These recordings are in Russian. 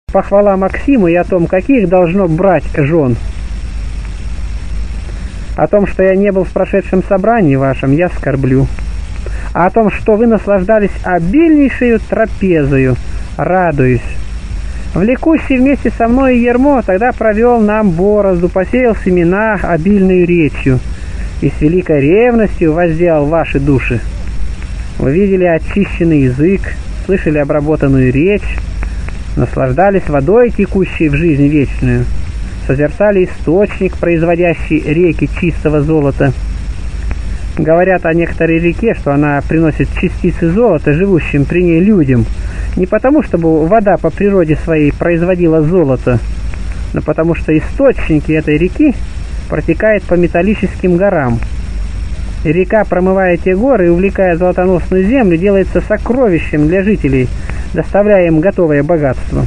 похвала Максиму и о том, каких должно брать жен. О том, что я не был в прошедшем собрании вашем, я скорблю. А о том, что вы наслаждались обильнейшею трапезою, радуюсь. Влекущий вместе со мной Ермо тогда провел нам борозду, посеял семена обильную речью и с великой ревностью возделал ваши души. Вы видели очищенный язык, слышали обработанную речь, наслаждались водой, текущей в жизнь вечную, созерцали источник, производящий реки чистого золота. Говорят о некоторой реке, что она приносит частицы золота, живущим при ней людям, не потому, чтобы вода по природе своей производила золото, но потому, что источники этой реки протекают по металлическим горам. И река, промывая те горы и увлекая золотоносную землю, делается сокровищем для жителей, доставляя им готовое богатство.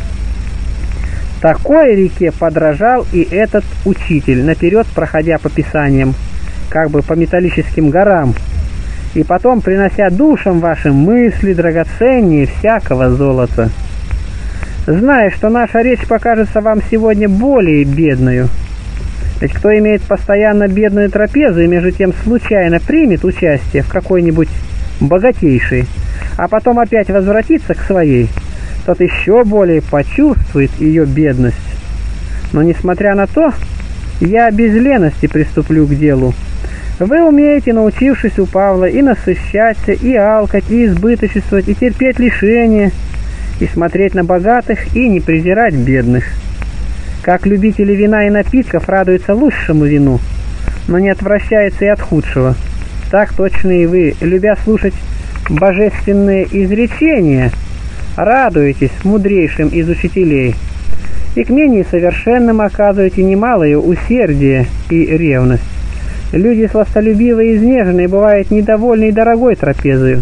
Такой реке подражал и этот учитель, наперед проходя по писаниям, как бы по металлическим горам, и потом принося душам вашим мысли драгоценнее всякого золота. Зная, что наша речь покажется вам сегодня более бедною, ведь кто имеет постоянно бедную трапезу и между тем случайно примет участие в какой-нибудь богатейшей, а потом опять возвратится к своей, тот еще более почувствует ее бедность. Но несмотря на то, я без лености приступлю к делу. Вы умеете, научившись у Павла, и насыщаться, и алкать, и избыточествовать, и терпеть лишения, и смотреть на богатых, и не презирать бедных. Как любители вина и напитков радуются лучшему вину, но не отвращаются и от худшего, так точно и вы, любя слушать божественные изречения, радуетесь мудрейшим из учителей, и к менее совершенным оказываете немалое усердие и ревность. Люди сластолюбивые и изнеженные бывают недовольны и дорогой трапезою,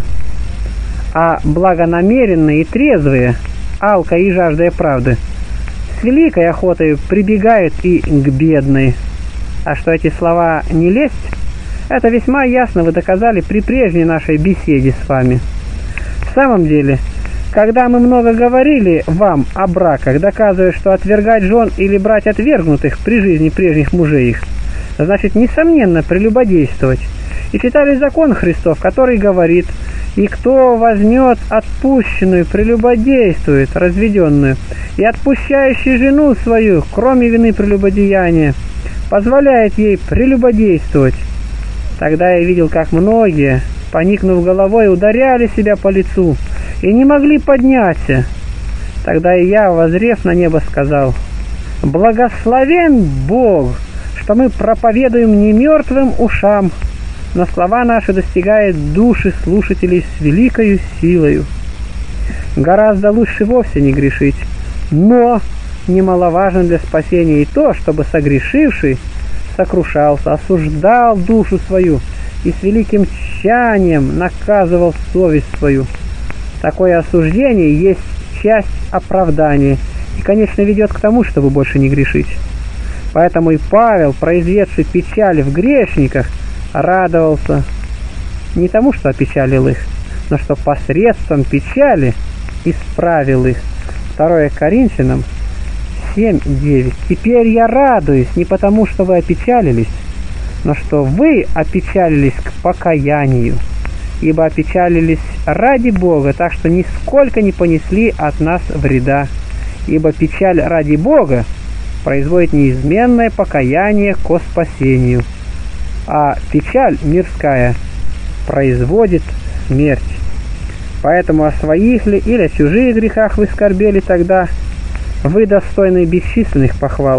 а благонамеренные и трезвые, алка и жаждая правды, с великой охотой прибегают и к бедной. А что эти слова не лесть, это весьма ясно вы доказали при прежней нашей беседе с вами. В самом деле, когда мы много говорили вам о браках, доказывая, что отвергать жен или брать отвергнутых при жизни прежних мужей их, значит, несомненно, прелюбодействовать, и читали закон Христов, который говорит: «И кто возьмет отпущенную, прелюбодействует, разведенную, и отпущающий жену свою, кроме вины прелюбодеяния, позволяет ей прелюбодействовать». Тогда я видел, как многие, поникнув головой, ударяли себя по лицу и не могли подняться. Тогда и я, воззрев на небо, сказал: «Благословен Бог, что мы проповедуем не мертвым ушам, но слова наши достигают души слушателей с великою силою». Гораздо лучше вовсе не грешить, но немаловажно для спасения и то, чтобы согрешивший сокрушался, осуждал душу свою и с великим тщанием наказывал совесть свою. Такое осуждение есть часть оправдания и, конечно, ведет к тому, чтобы больше не грешить. Поэтому и Павел, произведший печаль в грешниках, радовался не тому, что опечалил их, но что посредством печали исправил их. 2 Коринфянам 7:9. «Теперь я радуюсь не потому, что вы опечалились, но что вы опечалились к покаянию, ибо опечалились ради Бога, так что нисколько не понесли от нас вреда, ибо печаль ради Бога производит неизменное покаяние ко спасению, а печаль мирская производит смерть. Поэтому о своих ли или о чужих грехах вы скорбели тогда, вы достойны бесчисленных похвал.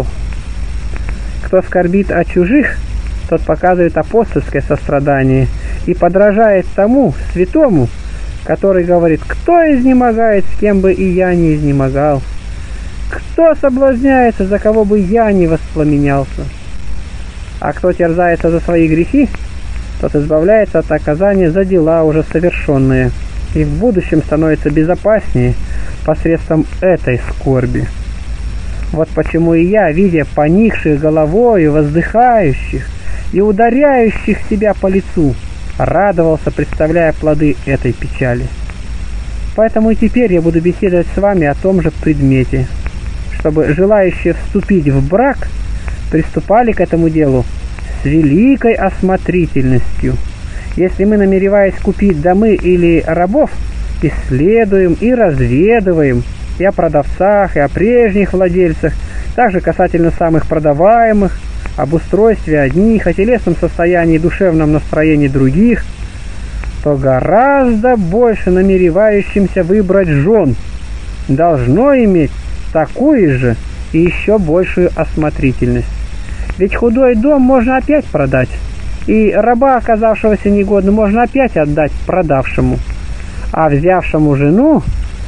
Кто скорбит о чужих, тот показывает апостольское сострадание и подражает тому святому, который говорит: «Кто изнемогает, с кем бы и я не изнемогал? Кто соблазняется, за кого бы я не воспламенялся?» А кто терзается за свои грехи, тот избавляется от наказания за дела уже совершенные и в будущем становится безопаснее посредством этой скорби. Вот почему и я, видя поникших головою, воздыхающих и ударяющих себя по лицу, радовался, представляя плоды этой печали. Поэтому и теперь я буду беседовать с вами о том же предмете, чтобы желающие вступить в брак приступали к этому делу с великой осмотрительностью. Если мы, намереваясь купить домы или рабов, исследуем и разведываем и о продавцах, и о прежних владельцах, также касательно самых продаваемых, об устройстве одних, о телесном состоянии и душевном настроении других, то гораздо больше намеревающимся выбрать жен должно иметь такую же и еще большую осмотрительность. Ведь худой дом можно опять продать, и раба, оказавшегося негодным, можно опять отдать продавшему, а взявшему жену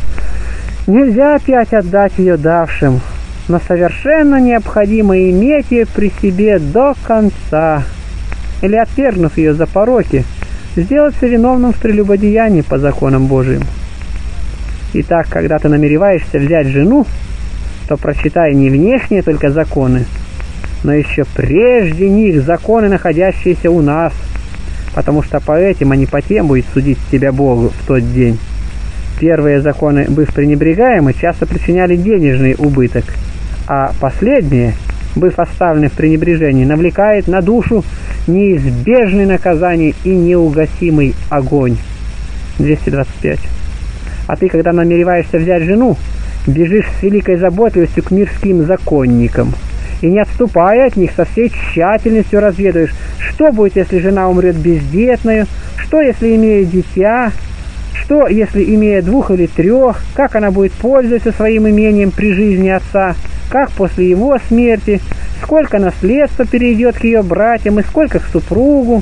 нельзя опять отдать ее давшим, но совершенно необходимо иметь ее при себе до конца, или, отвергнув ее за пороки, сделаться виновным в прелюбодеянии по законам Божиим. Итак, когда ты намереваешься взять жену, то прочитай не внешние только законы, но еще прежде них законы, находящиеся у нас, потому что по этим, а не по тем будет судить тебя Богу в тот день. Первые законы, быв пренебрегаемы, часто причиняли денежный убыток, а последние, быв оставлены в пренебрежении, навлекает на душу неизбежное наказание и неугасимый огонь. 225. А ты, когда намереваешься взять жену, бежишь с великой заботливостью к мирским законникам, и, не отступая от них, со всей тщательностью разведываешь, что будет, если жена умрет бездетною, что, если имеет дитя, что, если имея 2 или 3, как она будет пользоваться своим имением при жизни отца, как после его смерти, сколько наследства перейдет к ее братьям и сколько к супругу,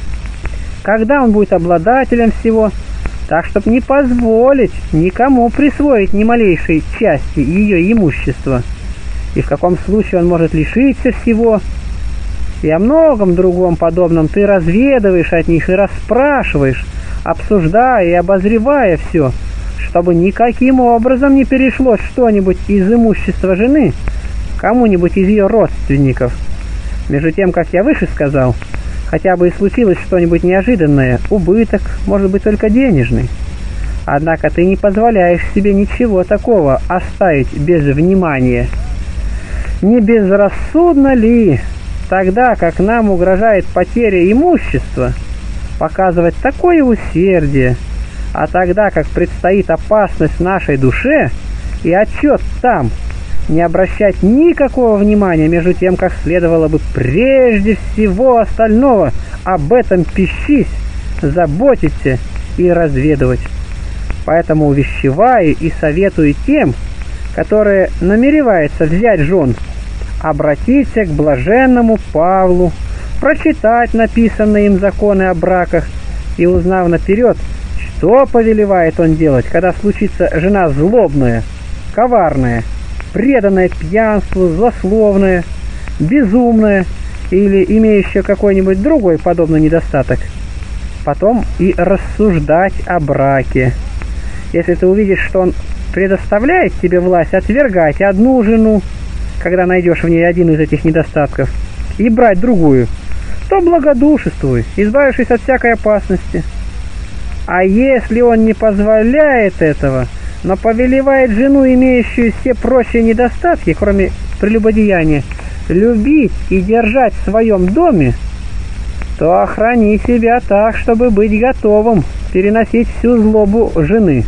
когда он будет обладателем всего, так, чтобы не позволить никому присвоить ни малейшей части ее имущества, и в каком случае он может лишиться всего, и о многом другом подобном ты разведываешь от них и расспрашиваешь, обсуждая и обозревая все, чтобы никаким образом не перешло что-нибудь из имущества жены кому-нибудь из ее родственников. Между тем, как я выше сказал, хотя бы и случилось что-нибудь неожиданное, убыток может быть только денежный. Однако ты не позволяешь себе ничего такого оставить без внимания. Не безрассудно ли, тогда как нам угрожает потеря имущества, показывать такое усердие, а тогда как предстоит опасность нашей душе и отчет там, не обращать никакого внимания, между тем, как следовало бы прежде всего остального об этом пищись, заботиться и разведывать. Поэтому увещеваю и советую тем, которые намереваются взять жен, обратиться к блаженному Павлу, прочитать написанные им законы о браках и, узнав наперед, что повелевает он делать, когда случится жена злобная, коварная, преданная пьянству, злословная, безумная или имеющая какой-нибудь другой подобный недостаток, потом и рассуждать о браке. Если ты увидишь, что он предоставляет тебе власть отвергать одну жену, когда найдешь в ней один из этих недостатков, и брать другую, то благодушествуй, избавившись от всякой опасности. А если он не позволяет этого, но повелевает жену, имеющую все прочие недостатки, кроме прелюбодеяния, любить и держать в своем доме, то охрани себя так, чтобы быть готовым переносить всю злобу жены.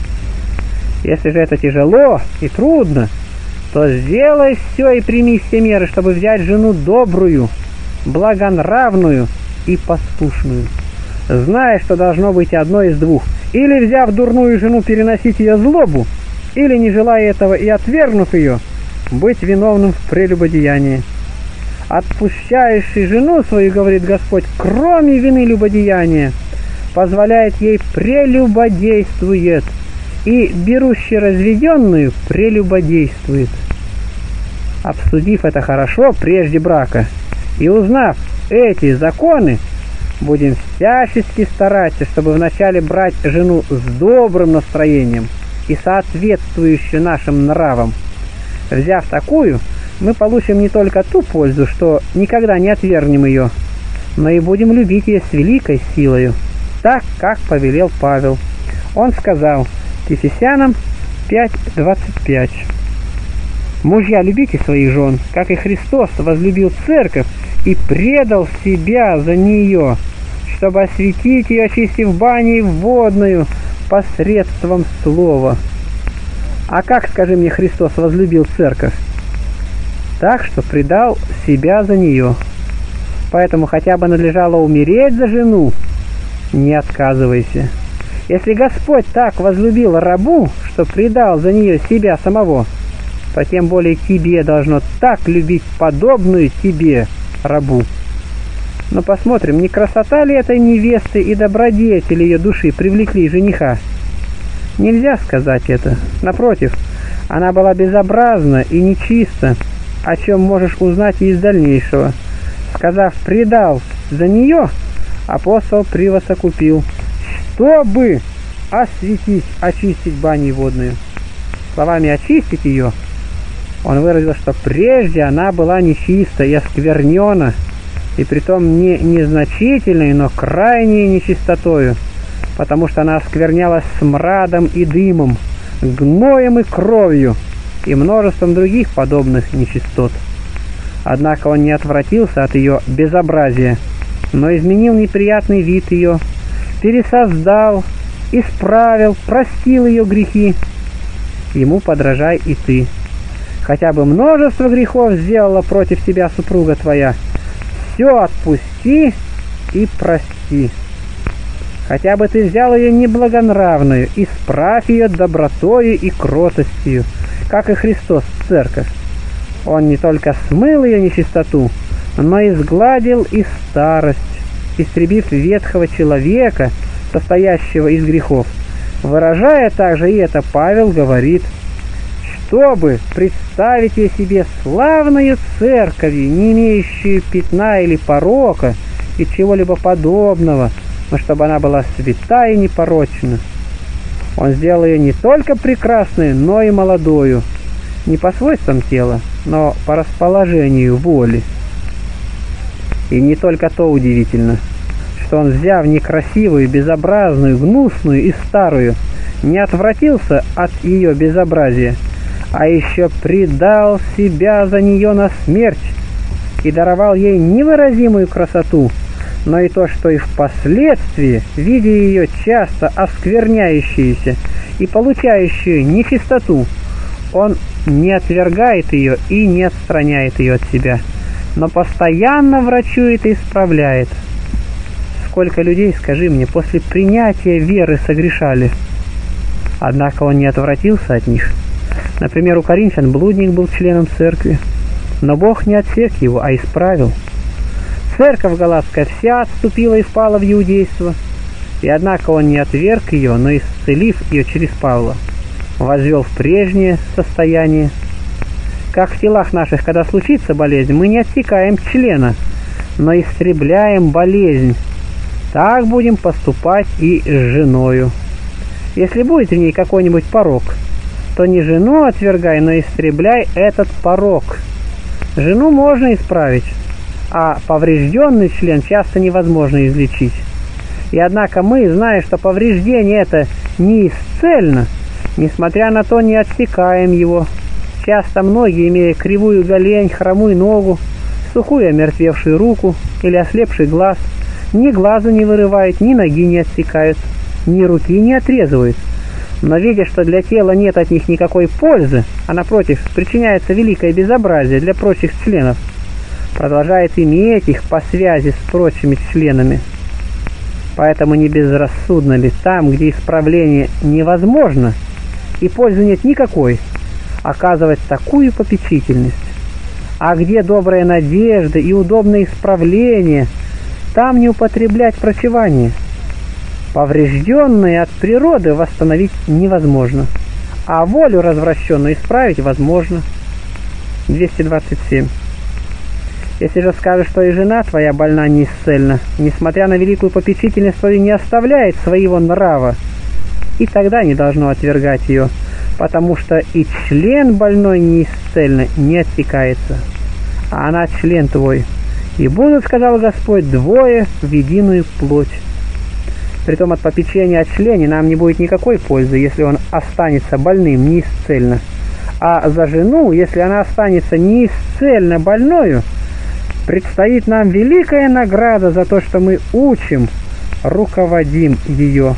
Если же это тяжело и трудно, то сделай все и прими все меры, чтобы взять жену добрую, благонравную и послушную, зная, что должно быть одно из двух: или, взяв дурную жену, переносить ее злобу, или, не желая этого и отвергнув ее, быть виновным в прелюбодеянии. Отпущающий жену свою, говорит Господь, кроме вины любодеяния, позволяет ей прелюбодействует, и берущий разведенную прелюбодействует. Обсудив это хорошо прежде брака и узнав эти законы, будем всячески стараться, чтобы вначале брать жену с добрым настроением и соответствующую нашим нравам. Взяв такую, мы получим не только ту пользу, что никогда не отвергнем ее, но и будем любить ее с великой силою, так, как повелел Павел. Он сказал: Ефесянам 5:25. Мужья, любите своих жен, как и Христос возлюбил церковь и предал себя за нее, чтобы осветить ее, очистив баней водную посредством слова. А как, скажи мне, Христос возлюбил церковь? Так, что предал себя за нее. Поэтому хотя бы надлежало умереть за жену, не отказывайся. Если Господь так возлюбил рабу, что предал за нее себя самого, то тем более тебе должно так любить подобную тебе рабу. Но посмотрим, не красота ли этой невесты и добродетель ее души привлекли жениха? Нельзя сказать это. Напротив, она была безобразна и нечиста, о чем можешь узнать и из дальнейшего. Сказав «предал за нее», апостол превосокупил, чтобы осветить, очистить баней водную. Словами «очистить ее» он выразил, что прежде она была нечиста и осквернена, и притом не незначительной, но крайней нечистотою, потому что она осквернялась смрадом и дымом, гноем и кровью, и множеством других подобных нечистот. Однако он не отвратился от ее безобразия, но изменил неприятный вид ее, пересоздал, исправил, простил ее грехи. Ему подражай и ты. Хотя бы множество грехов сделала против тебя супруга твоя, все отпусти и прости. Хотя бы ты взял ее неблагонравную, исправь ее добротою и кротостью, как и Христос церковь. Он не только смыл ее нечистоту, но и сгладил и старость, истребив ветхого человека, состоящего из грехов. Выражая также и это, Павел говорит, чтобы представить ее себе славную церковью, не имеющую пятна или порока и чего-либо подобного, но чтобы она была свята и непорочна. Он сделал ее не только прекрасной, но и молодою, не по свойствам тела, но по расположению воли. И не только то удивительно, что он, взяв некрасивую, безобразную, гнусную и старую, не отвратился от ее безобразия, а еще предал себя за нее на смерть и даровал ей невыразимую красоту, но и то, что и впоследствии, видя ее часто оскверняющуюся и получающую нечистоту, он не отвергает ее и не отстраняет ее от себя, но постоянно врачует и исправляет. Сколько людей, скажи мне, после принятия веры согрешали, однако он не отвратился от них. Например, у коринфян блудник был членом церкви, но Бог не отсек его, а исправил. Церковь галатская вся отступила и впала в иудейство, и однако он не отверг ее, но, исцелив ее через Павла, возвел в прежнее состояние. Как в телах наших, когда случится болезнь, мы не отсекаем члена, но истребляем болезнь, так будем поступать и с женою. Если будет в ней какой-нибудь порок, то не жену отвергай, но истребляй этот порок. Жену можно исправить, а поврежденный член часто невозможно излечить. И однако мы, зная, что повреждение это неисцельно, несмотря на то не отсекаем его. Часто многие, имея кривую голень, хромую ногу, сухую омертвевшую руку или ослепший глаз, ни глаза не вырывают, ни ноги не отсекают, ни руки не отрезывают. Но видя, что для тела нет от них никакой пользы, а напротив причиняется великое безобразие для прочих членов, продолжает иметь их по связи с прочими членами. Поэтому не безрассудно ли там, где исправление невозможно и пользы нет никакой, оказывать такую попечительность? А где добрая надежда и удобное исправление, там не употреблять врачевание. Поврежденное от природы восстановить невозможно, а волю развращенную исправить возможно. 227. Если же скажешь, что и жена твоя больна неисцельна, несмотря на великую попечительность твою, не оставляет своего нрава, и тогда не должно отвергать ее, потому что и член больной неисцельно не отсекается, а она член твой. И будут, сказал Господь, двое в единую плоть. Притом от попечения о члене нам не будет никакой пользы, если он останется больным неисцельно. А за жену, если она останется неисцельно больною, предстоит нам великая награда за то, что мы учим, руководим ее.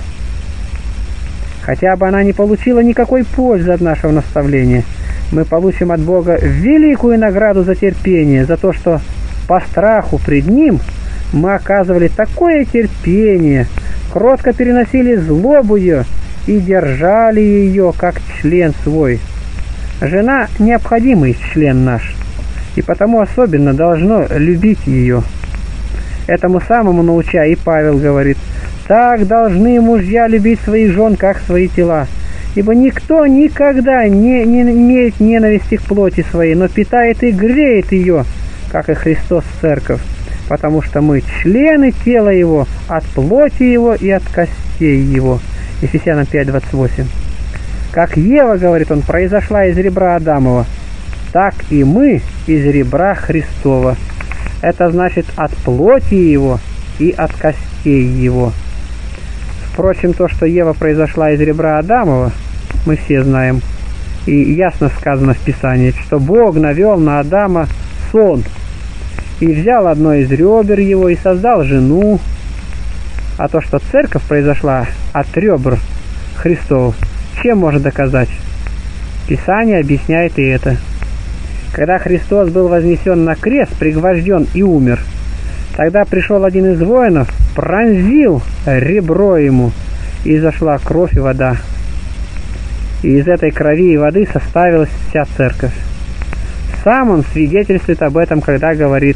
Хотя бы она не получила никакой пользы от нашего наставления, мы получим от Бога великую награду за терпение, за то, что по страху пред Ним мы оказывали такое терпение, кротко переносили злобу ее и держали ее как член свой. Жена – необходимый член наш, и потому особенно должно любить ее. Этому самому науча и Павел говорит: «Так должны мужья любить своих жен, как свои тела, ибо никто никогда не имеет ненависти к плоти своей, но питает и греет ее, как и Христос церковь, потому что мы члены тела Его, от плоти Его и от костей Его». Ефесянам 5:28. Как Ева, говорит он, произошла из ребра Адамова, так и мы из ребра Христова. Это значит от плоти Его и от костей Его. Впрочем, то, что Ева произошла из ребра Адамова, мы все знаем. И ясно сказано в Писании, что Бог навел на Адама сон и взял одно из ребер его и создал жену. А то, что церковь произошла от ребр Христов, чем может доказать? Писание объясняет и это. Когда Христос был вознесен на крест, пригвожден и умер, тогда пришел один из воинов, пронзил ребро ему, и зашла кровь и вода. И из этой крови и воды составилась вся церковь. Сам он свидетельствует об этом, когда говорит: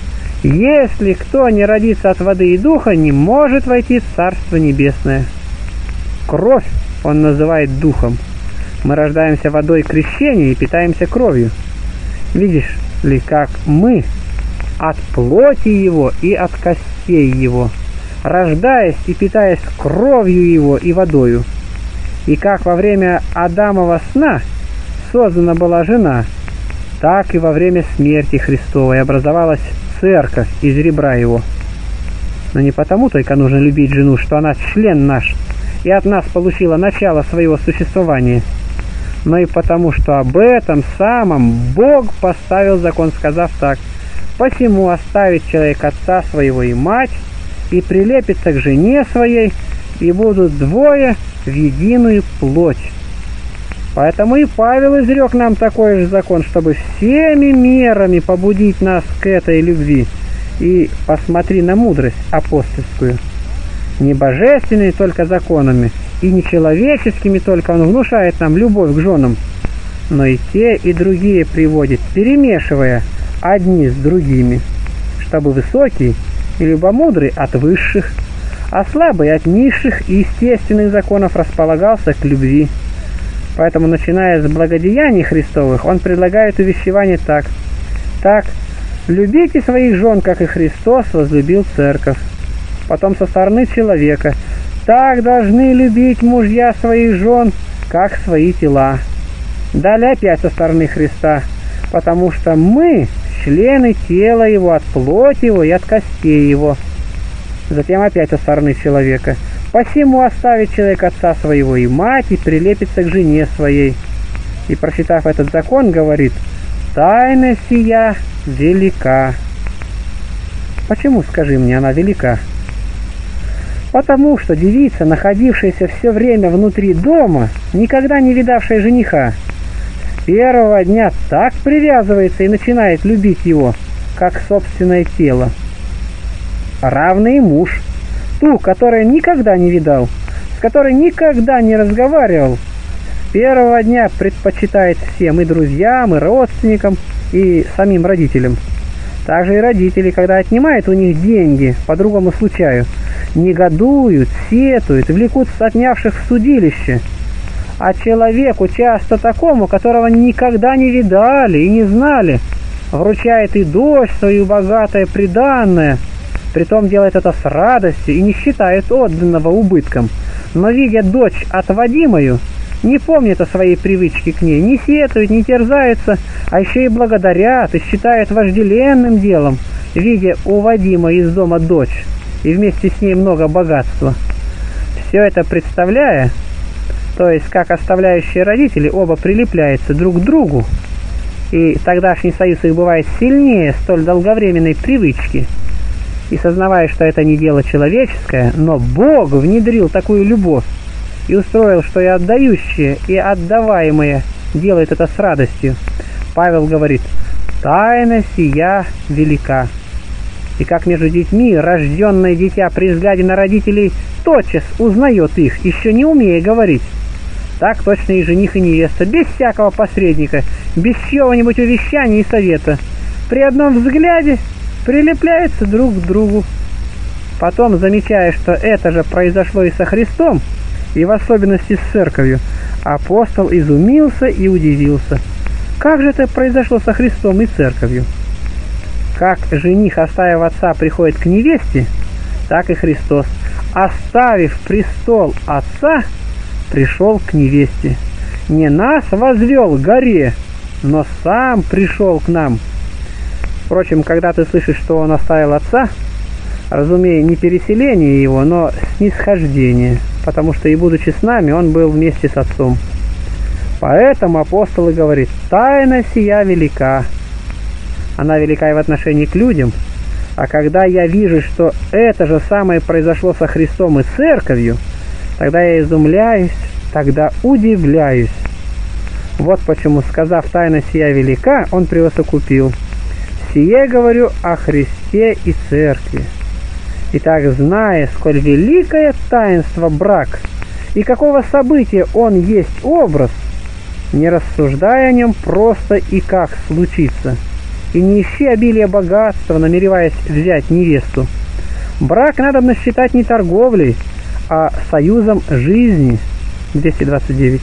«Если кто не родится от воды и духа, не может войти в Царство Небесное». Кровь он называет духом. Мы рождаемся водой крещения и питаемся кровью. Видишь ли, как мы от плоти Его и от костей Его, рождаясь и питаясь кровью Его и водою. И как во время Адамова сна создана была жена, так и во время смерти Христовой образовалась церковь из ребра Его. Но не потому только нужно любить жену, что она член наш и от нас получила начало своего существования, но и потому, что об этом самом Бог поставил закон, сказав так: «Посему оставит человек отца своего и мать, и прилепится к жене своей, и будут двое в единую плоть». Поэтому и Павел изрек нам такой же закон, чтобы всеми мерами побудить нас к этой любви. И посмотри на мудрость апостольскую. Не божественными только законами, и не человеческими только он внушает нам любовь к женам, но и те, и другие приводит, перемешивая одни с другими, чтобы высокий и любомудрый от высших, а слабый от низших и естественных законов располагался к любви. Поэтому, начиная с благодеяний Христовых, он предлагает увещевание так: «Так, любите своих жен, как и Христос возлюбил церковь». Потом со стороны человека: «Так должны любить мужья своих жен, как свои тела». Далее опять со стороны Христа: «Потому что мы члены тела Его, от плоти Его и от костей Его». Затем опять со стороны человека: «Посему оставит человек отца своего и мать, и прилепится к жене своей». И, прочитав этот закон, говорит: «Тайна сия велика». Почему, скажи мне, она велика? Потому что девица, находившаяся все время внутри дома, никогда не видавшая жениха, с первого дня так привязывается и начинает любить его, как собственное тело. Равный муж, ту, которую никогда не видал, с которой никогда не разговаривал, с первого дня предпочитает всем, и друзьям, и родственникам, и самим родителям. Также и родители, когда отнимают у них деньги по другому случаю, негодуют, сетуют, влекут отнявших в судилище. А человеку, часто такому, которого никогда не видали и не знали, вручает и дочь свою богатое приданное, притом делает это с радостью и не считает отданного убытком, но, видя дочь отводимую, не помнит о своей привычке к ней, не сетует, не терзается, а еще и благодарят и считает вожделенным делом, видя уводимой из дома дочь, и вместе с ней много богатства. Все это представляя, то есть как оставляющие родители оба прилепляются друг к другу, и тогдашний союз их бывает сильнее столь долговременной привычки, и сознавая, что это не дело человеческое, но Бог внедрил такую любовь и устроил, что и отдающие, и отдаваемые делают это с радостью, Павел говорит: «Тайна сия велика». И как между детьми рожденное дитя при взгляде на родителей тотчас узнает их, еще не умея говорить, так точно и жених и невеста, без всякого посредника, без чего-нибудь увещания и совета, при одном взгляде прилепляются друг к другу. Потом, замечая, что это же произошло и со Христом, и в особенности с Церковью, апостол изумился и удивился. Как же это произошло со Христом и Церковью? Как жених, оставив отца, приходит к невесте, так и Христос, оставив престол отца, пришел к невесте. Не нас возвел к горе, но сам пришел к нам. Впрочем, когда ты слышишь, что он оставил отца, разумея не переселение его, но снисхождение, потому что и будучи с нами, он был вместе с отцом. Поэтому апостол и говорит: «Тайна сия велика». Она велика и в отношении к людям, а когда я вижу, что это же самое произошло со Христом и Церковью, тогда я изумляюсь, тогда удивляюсь. Вот почему, сказав «тайна сия велика», он превосокупил: «Сие говорю о Христе и Церкви». Итак, зная, сколь великое таинство брак и какого события он есть образ, не рассуждай о нем просто и как случится, и не ищи обилия богатства, намереваясь взять невесту. Брак надо считать не торговлей, а союзом жизни. 229.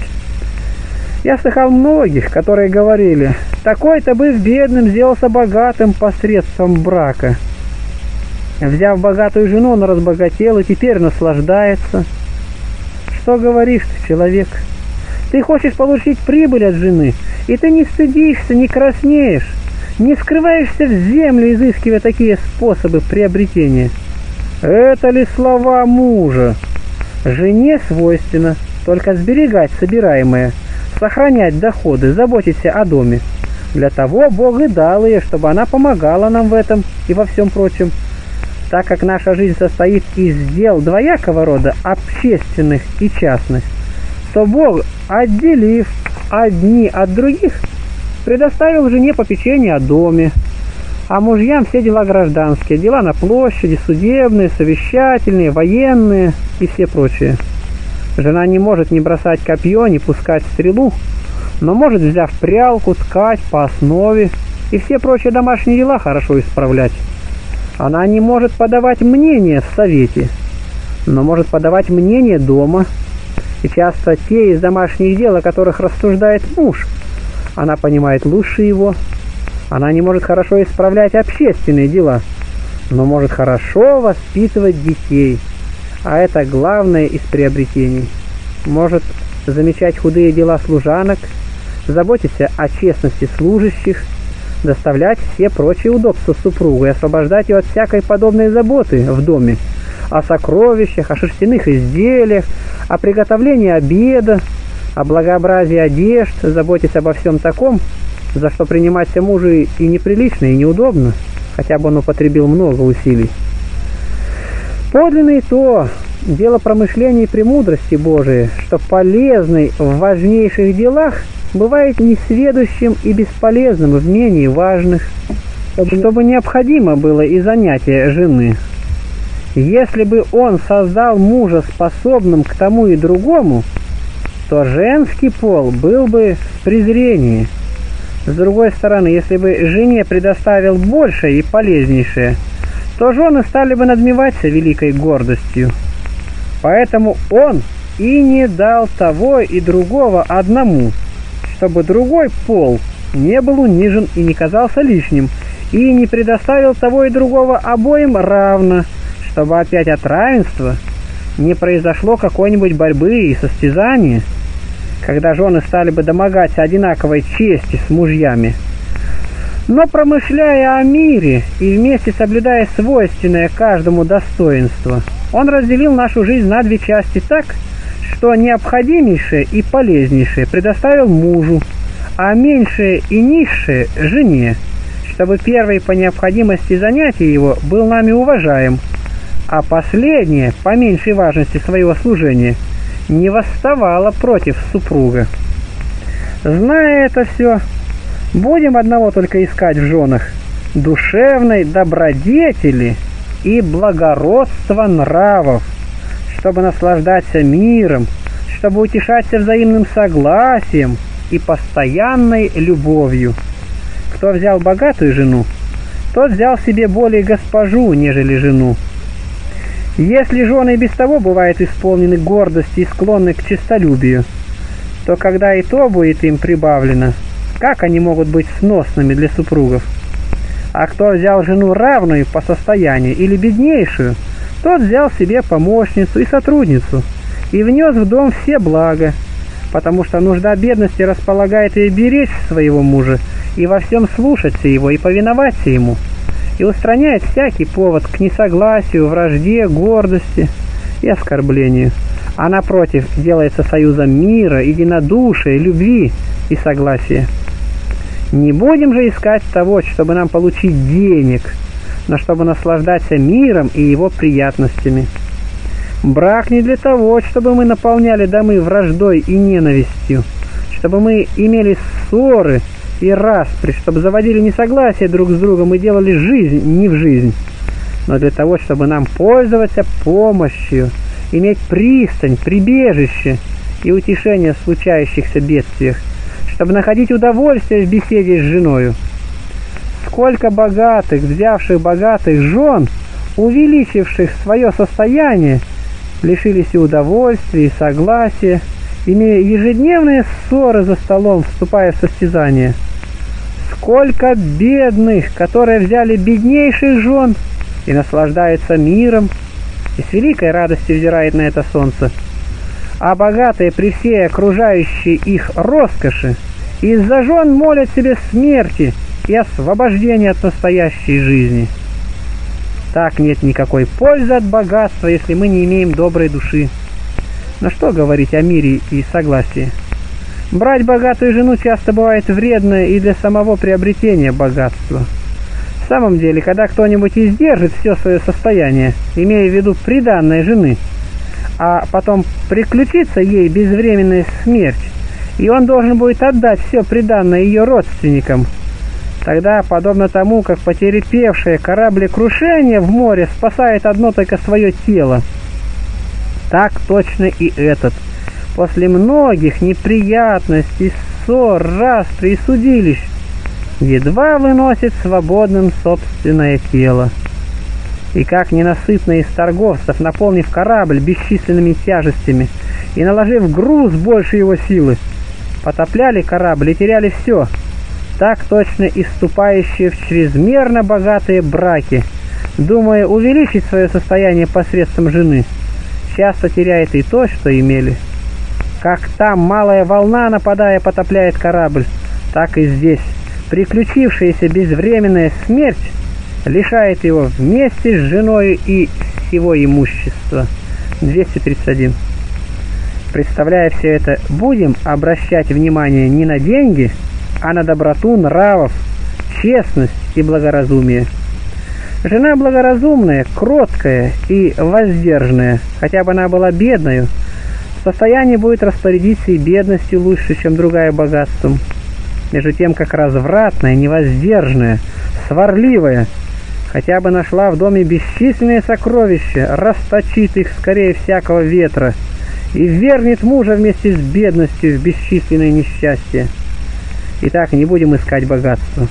Я слыхал многих, которые говорили: такой-то, быв бедным, сделался богатым посредством брака. Взяв богатую жену, он разбогател и теперь наслаждается. Что говоришь ты, человек? Ты хочешь получить прибыль от жены, и ты не стыдишься, не краснеешь, не скрываешься в землю, изыскивая такие способы приобретения. Это ли слова мужа? Жене свойственно только сберегать собираемое, сохранять доходы, заботиться о доме. Для того Бог и дал ее, чтобы она помогала нам в этом и во всем прочем. Так как наша жизнь состоит из дел двоякого рода, общественных и частных, то Бог, отделив одни от других, предоставил жене попечение о доме, а мужьям все дела гражданские, дела на площади, судебные, совещательные, военные и все прочие. Жена не может не бросать копье, не пускать стрелу, но может, взяв прялку, ткать по основе и все прочие домашние дела хорошо исправлять. Она не может подавать мнение в совете, но может подавать мнение дома, и часто те из домашних дел, о которых рассуждает муж, она понимает лучше его. Она не может хорошо исправлять общественные дела, но может хорошо воспитывать детей, а это главное из приобретений. Может замечать худые дела служанок, заботиться о честности служащих, доставлять все прочие удобства супругу и освобождать ее от всякой подобной заботы в доме, о сокровищах, о шерстяных изделиях, о приготовлении обеда, о благообразии одежд, заботясь обо всем таком, за что приниматься мужу и неприлично, и неудобно, хотя бы он употребил много усилий. Подлинно и то дело промышления и премудрости Божией, что полезный в важнейших делах бывает несведущим и бесполезным в менее важных, чтобы необходимо было и занятие жены. Если бы он создал мужа способным к тому и другому, то женский пол был бы в презрении. С другой стороны, если бы жене предоставил большее и полезнейшее, то жены стали бы надмеваться великой гордостью. Поэтому он и не дал того и другого одному, чтобы другой пол не был унижен и не казался лишним, и не предоставил того и другого обоим равно, чтобы опять от равенства не произошло какой-нибудь борьбы и состязания, когда жены стали бы домогаться одинаковой чести с мужьями. Но промышляя о мире и вместе соблюдая свойственное каждому достоинство, Он разделил нашу жизнь на две части так, что необходимейшее и полезнейшее предоставил мужу, а меньшее и низшее – жене, чтобы первый по необходимости занятия его был нами уважаем, а последнее, по меньшей важности своего служения, не восставало против супруга. Зная это все, будем одного только искать в женах – душевной добродетели и благородства нравов, чтобы наслаждаться миром, чтобы утешаться взаимным согласием и постоянной любовью. Кто взял богатую жену, тот взял себе более госпожу, нежели жену. Если жены и без того бывают исполнены гордости и склонны к честолюбию, то когда и то будет им прибавлено, как они могут быть сносными для супругов? А кто взял жену равную по состоянию или беднейшую, тот взял себе помощницу и сотрудницу и внес в дом все блага, потому что нужда бедности располагает ее беречь своего мужа и во всем слушаться его и повиноваться ему, и устраняет всякий повод к несогласию, вражде, гордости и оскорблению, а напротив делается союзом мира, единодушия, любви и согласия. Не будем же искать того, чтобы нам получить денег, но чтобы наслаждаться миром и его приятностями. Брак не для того, чтобы мы наполняли домы враждой и ненавистью, чтобы мы имели ссоры и распри, чтобы заводили несогласие друг с другом и делали жизнь не в жизнь, но для того, чтобы нам пользоваться помощью, иметь пристань, прибежище и утешение в случающихся бедствиях, чтобы находить удовольствие в беседе с женою. Сколько богатых, взявших богатых жен, увеличивших свое состояние, лишились и удовольствия, и согласия, имея ежедневные ссоры за столом, вступая в состязание. Сколько бедных, которые взяли беднейших жен и наслаждаются миром, и с великой радостью взирает на это солнце. А богатые при всей окружающей их роскоши из-за жен молят себе смерти и освобождения от настоящей жизни. Так нет никакой пользы от богатства, если мы не имеем доброй души. Но что говорить о мире и согласии? Брать богатую жену часто бывает вредно и для самого приобретения богатства. В самом деле, когда кто-нибудь издержит все свое состояние, имея в виду приданной жены, а потом приключится ей безвременная смерть, и он должен будет отдать все приданное ее родственникам, тогда, подобно тому, как потерпевшее кораблекрушение в море спасает одно только свое тело, так точно и этот, после многих неприятностей, ссор, распри и судилищ, едва выносит свободным собственное тело. И как ненасытные из торговцев, наполнив корабль бесчисленными тяжестями и наложив груз больше его силы, потопляли корабль и теряли все, так точно и вступающие в чрезмерно богатые браки, думая увеличить свое состояние посредством жены, часто теряет и то, что имели. Как там малая волна, нападая, потопляет корабль, так и здесь приключившаяся безвременная смерть лишает его вместе с женой и всего имущества. 231. Представляя все это, будем обращать внимание не на деньги, а на доброту нравов, честность и благоразумие. Жена благоразумная, кроткая и воздержанная, хотя бы она была бедною, в состоянии будет распорядиться и бедностью лучше, чем другая богатством. Между тем, как развратная, невоздержанная, сварливая, хотя бы нашла в доме бесчисленные сокровища, расточит их скорее всякого ветра и вернет мужа вместе с бедностью в бесчисленное несчастье. Итак, не будем искать богатства,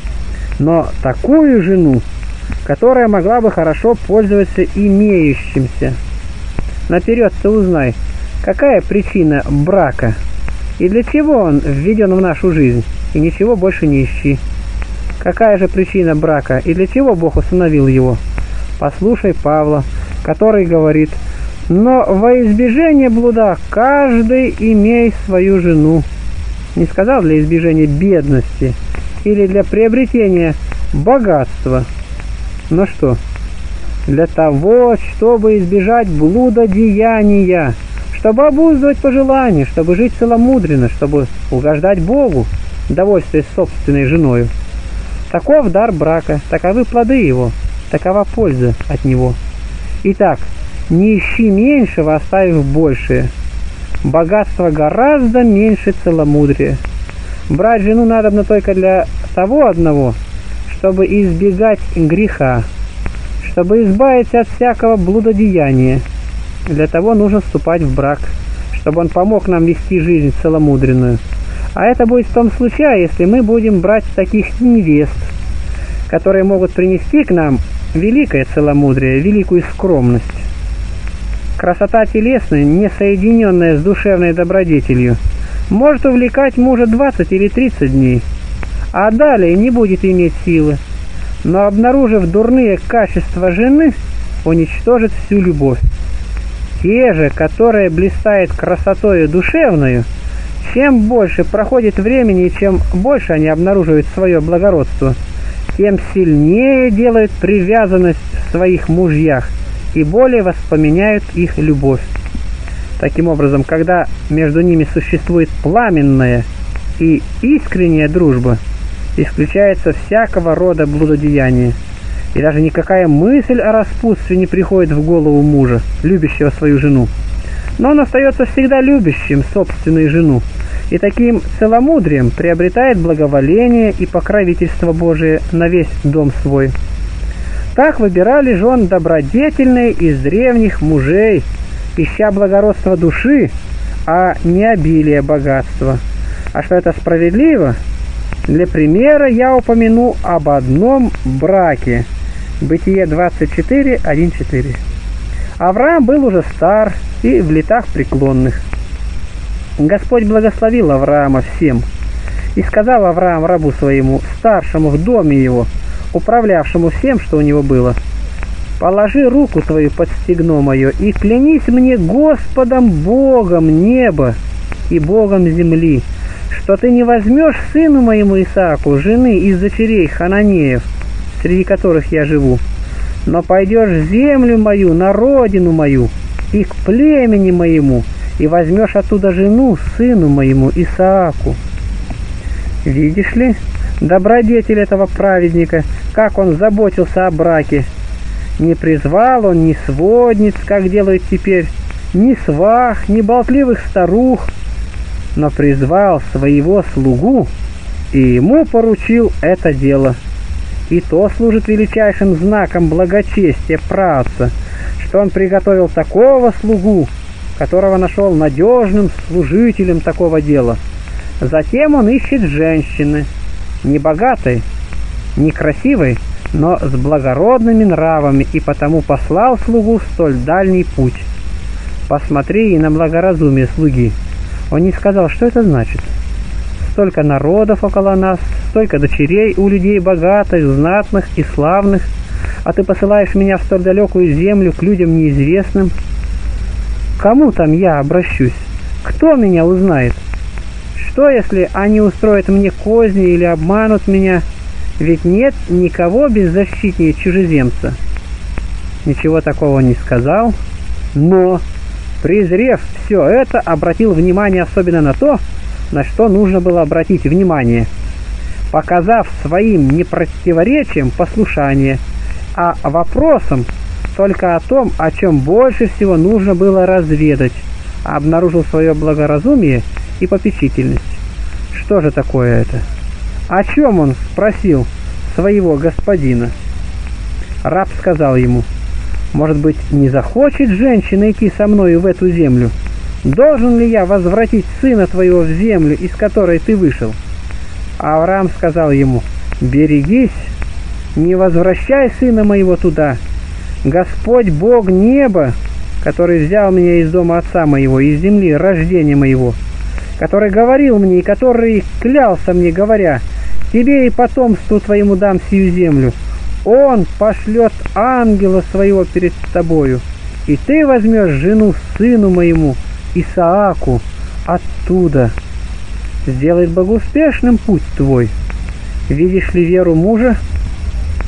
но такую жену, которая могла бы хорошо пользоваться имеющимся. Наперед-то узнай, какая причина брака и для чего он введен в нашу жизнь, и ничего больше не ищи. Какая же причина брака и для чего Бог установил его? Послушай Павла, который говорит: «Но во избежание блуда каждый имей свою жену». Не сказал для избежания бедности или для приобретения богатства. Но что? для того, чтобы избежать блудодеяния, чтобы обуздывать пожелания, чтобы жить целомудренно, чтобы угождать Богу, довольствуясь собственной женою. Таков дар брака, таковы плоды его, такова польза от него. Итак, не ищи меньшего, оставив большее. Богатство гораздо меньше целомудрия. Брать жену надобно только для того одного, чтобы избегать греха, чтобы избавиться от всякого блудодеяния. Для того нужно вступать в брак, чтобы он помог нам вести жизнь целомудренную. А это будет в том случае, если мы будем брать таких невест, которые могут принести к нам великое целомудрие, великую скромность. Красота телесная, не соединенная с душевной добродетелью, может увлекать мужа 20 или 30 дней, а далее не будет иметь силы, но, обнаружив дурные качества жены, уничтожит всю любовь. Те же, которые блистают красотою душевную, чем больше проходит времени и чем больше они обнаруживают свое благородство, тем сильнее делают привязанность в своих мужьях и более воспламеняют их любовь. Таким образом, когда между ними существует пламенная и искренняя дружба, исключается всякого рода блудодеяние, и даже никакая мысль о распутстве не приходит в голову мужа, любящего свою жену. Но он остается всегда любящим собственную жену, и таким целомудрием приобретает благоволение и покровительство Божие на весь дом свой. Так выбирали жен добродетельные из древних мужей, ища благородства души, а не обилие богатства. А что это справедливо? Для примера я упомяну об одном браке. Бытие 24, 1-4. Авраам был уже стар и в летах преклонных. Господь благословил Авраама всем. И сказал Авраам рабу своему, старшему в доме его, управлявшему всем, что у него было: «Положи руку твою под стегно мое и клянись мне Господом Богом неба и Богом земли, что ты не возьмешь сыну моему Исааку жены из дочерей Хананеев, среди которых я живу, но пойдешь в землю мою, на родину мою и к племени моему, и возьмешь оттуда жену сыну моему Исааку». Видишь ли, добродетель этого праведника, как он заботился о браке. Не призвал он ни сводниц, как делают теперь, ни свах, ни болтливых старух, но призвал своего слугу и ему поручил это дело. И то служит величайшим знаком благочестия праотца, что он приготовил такого слугу, которого нашел надежным служителем такого дела. Затем он ищет женщины, не богатой, не красивой, но с благородными нравами, и потому послал слугу в столь дальний путь. Посмотри и на благоразумие слуги. Он не сказал, что это значит. Столько народов около нас, столько дочерей у людей богатых, знатных и славных, а ты посылаешь меня в столь далекую землю к людям неизвестным. Кому там я обращусь? Кто меня узнает? Что, если они устроят мне козни или обманут меня? Ведь нет никого беззащитнее чужеземца. Ничего такого не сказал, но, презрев все это, обратил внимание особенно на то, на что нужно было обратить внимание, показав своим непротиворечием послушание, а вопросом только о том, о чем больше всего нужно было разведать, обнаружил свое благоразумие и попечительность. Что же такое это? О чем он спросил своего господина? Раб сказал ему: «Может быть, не захочет женщина идти со мною в эту землю? Должен ли я возвратить сына твоего в землю, из которой ты вышел?» А Авраам сказал ему: «Берегись, не возвращай сына моего туда. Господь Бог неба, который взял меня из дома отца моего, из земли рождения моего, который говорил мне и который клялся мне, говоря: тебе и потомству твоему дам сию землю, он пошлет ангела своего перед тобою, и ты возьмешь жену сыну моему Исааку оттуда. Сделает богоуспешным путь твой». Видишь ли веру мужа?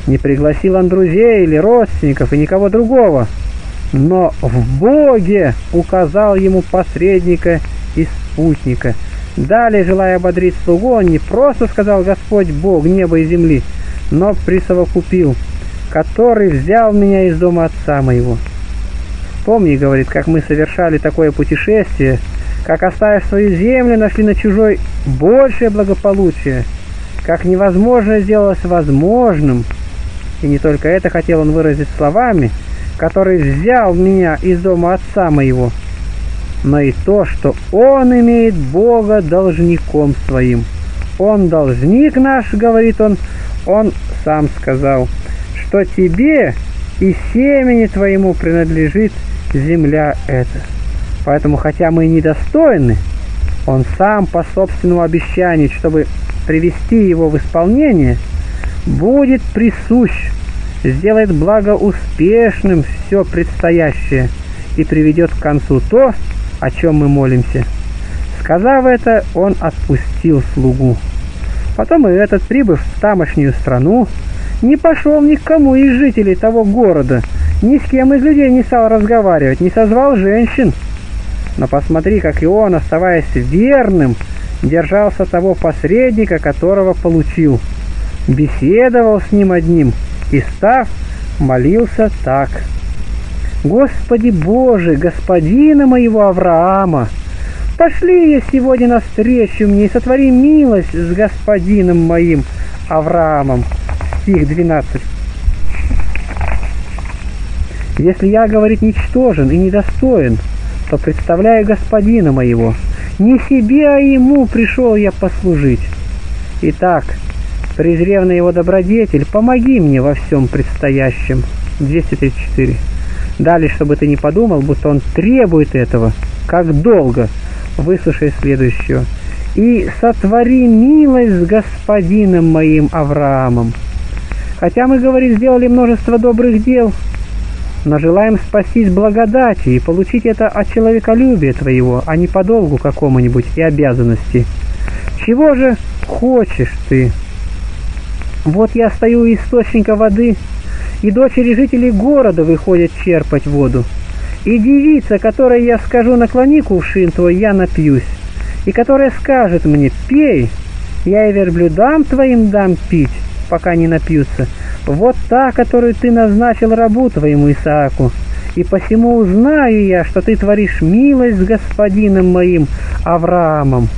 Не пригласил он друзей или родственников и никого другого, но в Боге указал ему посредника и спутника. Далее, желая ободрить слугу, он не просто сказал Господь Бог неба и земли, но присовокупил: который взял меня из дома отца моего. Помни, говорит, как мы совершали такое путешествие, как, оставив свою землю, нашли на чужой большее благополучие, как невозможное сделалось возможным. И не только это хотел он выразить словами: который взял меня из дома отца моего, но и то, что он имеет Бога должником своим. Он должник наш, говорит он сам сказал, что тебе и семени твоему принадлежит земля эта. Поэтому, хотя мы и недостойны, он сам по собственному обещанию, чтобы привести его в исполнение, будет присущ, сделает благоуспешным все предстоящее и приведет к концу то, о чем мы молимся. Сказав это, он отпустил слугу. Потом и этот, прибыв в тамошнюю страну, не пошел ни к кому из жителей того города, ни с кем из людей не стал разговаривать, не созвал женщин. Но посмотри, как и он, оставаясь верным, держался того посредника, которого получил, беседовал с ним одним и, став, молился так: «Господи Боже, господина моего Авраама, пошли я сегодня навстречу мне и сотвори милость с господином моим Авраамом». Стих 12. «Если я, говорит, ничтожен и недостоин, то представляю господина моего. Не себе, а ему пришел я послужить. Итак, презрев на его добродетель, помоги мне во всем предстоящем». 234. Далее, чтобы ты не подумал, будто он требует этого, как долго, выслушай следующего: «И сотвори милость с господином моим Авраамом». Хотя мы, говорит, сделали множество добрых дел, но желаем спастись благодати и получить это от человеколюбия твоего, а не по долгу какому-нибудь и обязанности. Чего же хочешь ты? Вот я стою у источника воды, и дочери жителей города выходят черпать воду. И девица, которой я скажу: наклони кувшин твой, я напьюсь, и которая скажет мне: пей, я и верблюдам твоим дам пить, пока не напьются. Вот та, которую ты назначил рабу твоему Исааку. И посему узнаю я, что ты творишь милость с господином моим Авраамом.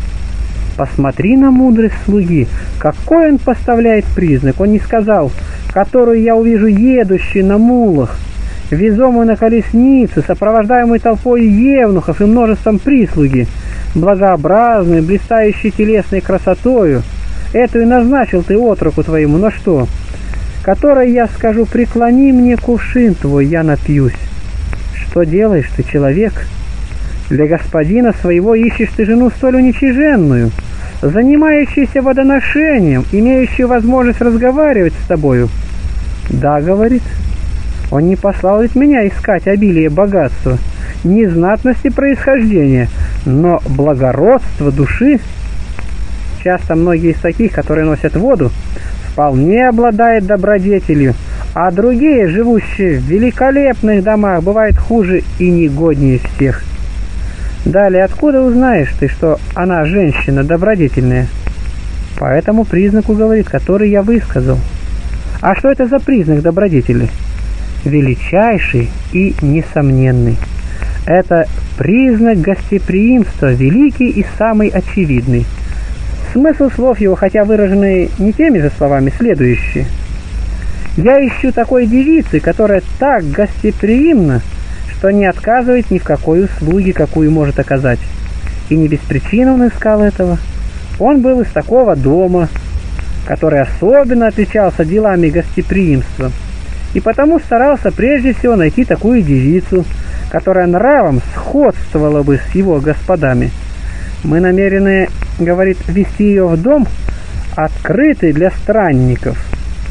Посмотри на мудрость слуги, какой он поставляет признак. Он не сказал: которую я увижу едущей на мулах, везомую на колеснице, сопровождаемую толпой евнухов и множеством прислуги, благообразной, блистающей телесной красотою. Эту и назначил ты отроку твоему, но что? Которой я скажу: преклони мне кувшин твой, я напьюсь. Что делаешь ты, человек? Для господина своего ищешь ты жену столь уничиженную, занимающуюся водоношением, имеющую возможность разговаривать с тобою. Да, говорит, он не послал ведь меня искать обилие богатства, не знатности происхождения, но благородство души. Часто многие из таких, которые носят воду, вполне обладают добродетелью, а другие, живущие в великолепных домах, бывают хуже и негоднее всех. Далее, откуда узнаешь ты, что она женщина добродетельная? По этому признаку, говорит, который я высказал. А что это за признак добродетели? Величайший и несомненный. Это признак гостеприимства, великий и самый очевидный. Смысл слов его, хотя выраженный не теми же словами, следующий: «Я ищу такой девицы, которая так гостеприимна, что не отказывает ни в какой услуге, какую может оказать». И не без причины он искал этого. Он был из такого дома, который особенно отличался делами гостеприимства, и потому старался прежде всего найти такую девицу, которая нравом сходствовала бы с его господами. Мы намерены, говорит, вести ее в дом, открытый для странников.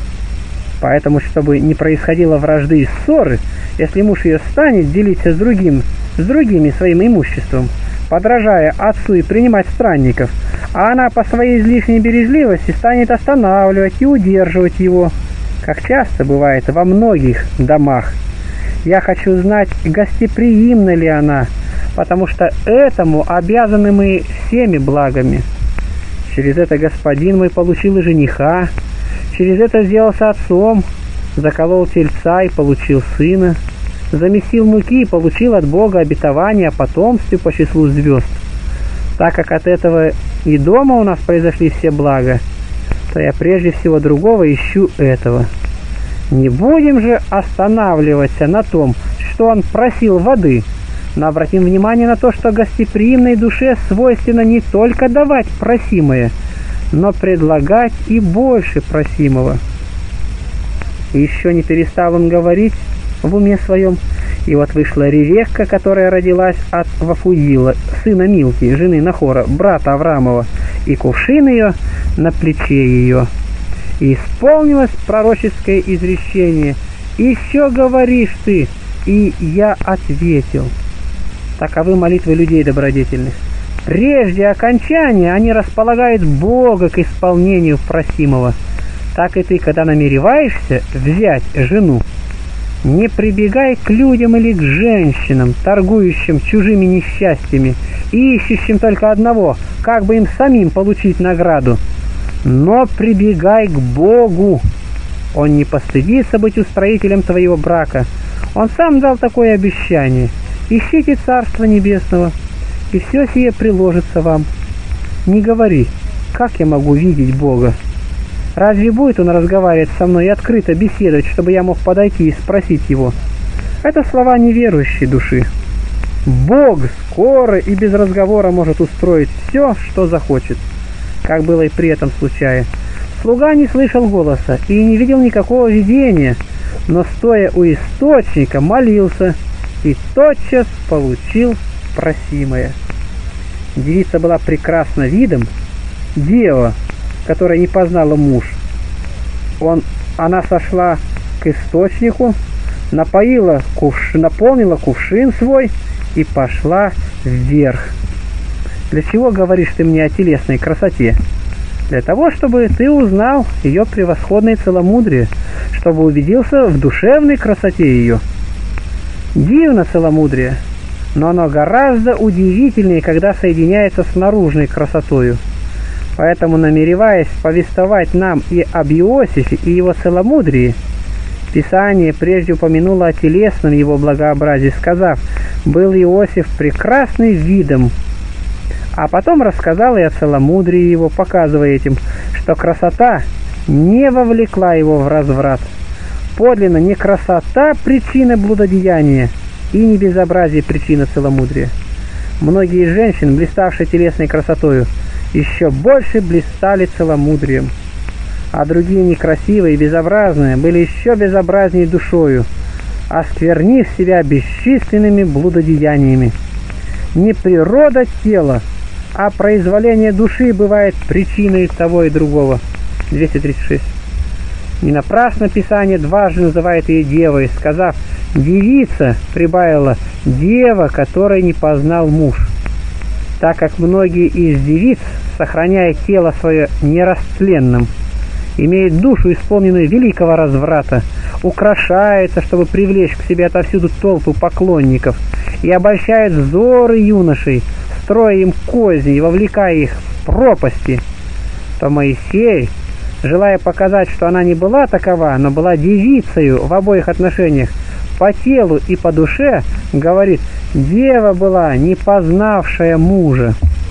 Поэтому, чтобы не происходило вражды и ссоры, если муж ее станет делиться с другими своим имуществом, подражая отцу и принимать странников, а она по своей излишней бережливости станет останавливать и удерживать его, как часто бывает во многих домах. Я хочу знать, гостеприимна ли она, потому что этому обязаны мы всеми благами. Через это господин мой получил и жениха, через это сделался отцом, заколол тельца и получил сына, замесил муки и получил от Бога обетование о потомстве по числу звезд. Так как от этого и дома у нас произошли все блага, то я прежде всего другого ищу этого. Не будем же останавливаться на том, что он просил воды, но обратим внимание на то, что гостеприимной душе свойственно не только давать просимое, но предлагать и больше просимого. И еще не перестал он говорить в уме своем, и вот вышла Ревекка, которая родилась от Вафуила, сына Милки, жены Нахора, брата Авраамова, и кувшин ее на плече ее. И исполнилось пророческое изречение: «Еще говоришь ты?» И я ответил. Таковы молитвы людей добродетельных. Прежде окончания они располагают Бога к исполнению просимого. Так и ты, когда намереваешься взять жену, не прибегай к людям или к женщинам, торгующим чужими несчастьями и ищущим только одного, как бы им самим получить награду, но прибегай к Богу. Он не постыдится быть устроителем твоего брака. Он сам дал такое обещание: ищите Царство Небесного, и все сие приложится вам. Не говори: как я могу видеть Бога? Разве будет он разговаривать со мной и открыто беседовать, чтобы я мог подойти и спросить его? Это слова неверующей души. Бог скоро и без разговора может устроить все, что захочет, как было и при этом случае. Слуга не слышал голоса и не видел никакого видения, но, стоя у источника, молился и тотчас получил просимое. Девица была прекрасна видом, дева, которая не познала муж. Она сошла к источнику, наполнила кувшин свой и пошла вверх. Для чего говоришь ты мне о телесной красоте? Для того, чтобы ты узнал ее превосходное целомудрие, чтобы убедился в душевной красоте ее. Дивно целомудрие, но оно гораздо удивительнее, когда соединяется с наружной красотою. Поэтому, намереваясь повествовать нам и об Иосифе и его целомудрии, Писание прежде упомянуло о телесном его благообразии, сказав: «Был Иосиф прекрасный видом», а потом рассказал и о целомудрии его, показывая этим, что красота не вовлекла его в разврат. Подлинно не красота причина блудодеяния, и не безобразие причина целомудрия. Многие женщины, блиставшие телесной красотою, еще больше блистали целомудрием, а другие некрасивые и безобразные были еще безобразнее душою, осквернив себя бесчисленными блудодеяниями. Не природа тела, а произволение души бывает причиной того и другого. 236. Не напрасно Писание дважды называет ее девой, сказав: «Девица», прибавила, «дева, которой не познал муж». Так как многие из девиц, сохраняя тело свое нерастленным, имеют душу, исполненную великого разврата, украшается, чтобы привлечь к себе отовсюду толпу поклонников, и обольщают взоры юношей, строя им козни и вовлекая их в пропасти, то Моисей, желая показать, что она не была такова, но была девицею в обоих отношениях, по телу и по душе, говорит: «Дева была, не познавшая мужа».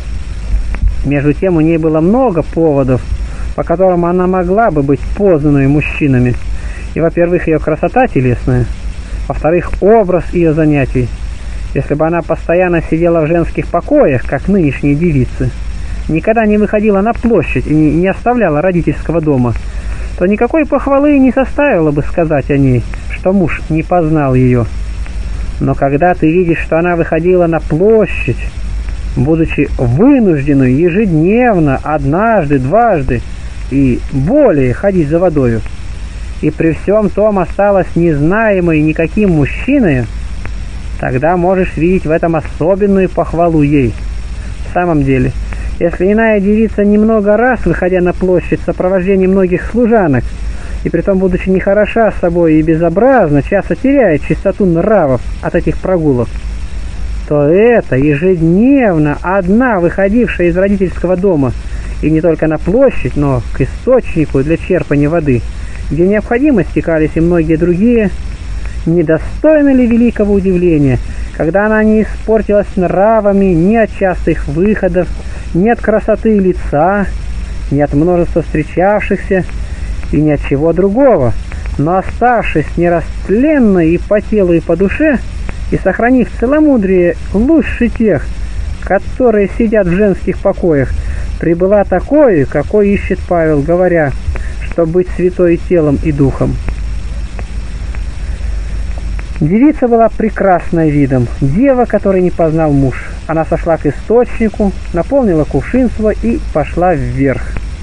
Между тем у ней было много поводов, по которым она могла бы быть познанной мужчинами. И, во-первых, ее красота телесная, во-вторых, образ ее занятий. Если бы она постоянно сидела в женских покоях, как нынешние девицы, никогда не выходила на площадь и не оставляла родительского дома, то никакой похвалы не составило бы сказать о ней, что муж не познал ее. Но когда ты видишь, что она выходила на площадь, будучи вынужденной ежедневно, однажды, дважды и более ходить за водою, и при всем том осталась незнаемой никаким мужчиной, тогда можешь видеть в этом особенную похвалу ей. В самом деле, если иная девица немного раз, выходя на площадь в сопровождении многих служанок, и притом, будучи нехороша собой и безобразна, часто теряет чистоту нравов от этих прогулок, то это ежедневно одна, выходившая из родительского дома, и не только на площадь, но к источнику для черпания воды, где необходимо стекались и многие другие, недостойна ли великого удивления, когда она не испортилась нравами ни от частых выходов, ни от красоты лица, ни от множества встречавшихся, и ни от чего другого, но оставшись нерастленной и по телу, и по душе, и сохранив целомудрие лучше тех, которые сидят в женских покоях, прибыла такой, какой ищет Павел, говоря, что быть святой телом и духом. Девица была прекрасная видом, дева, которой не познал муж. Она сошла к источнику, наполнила кувшин свой и пошла вверх.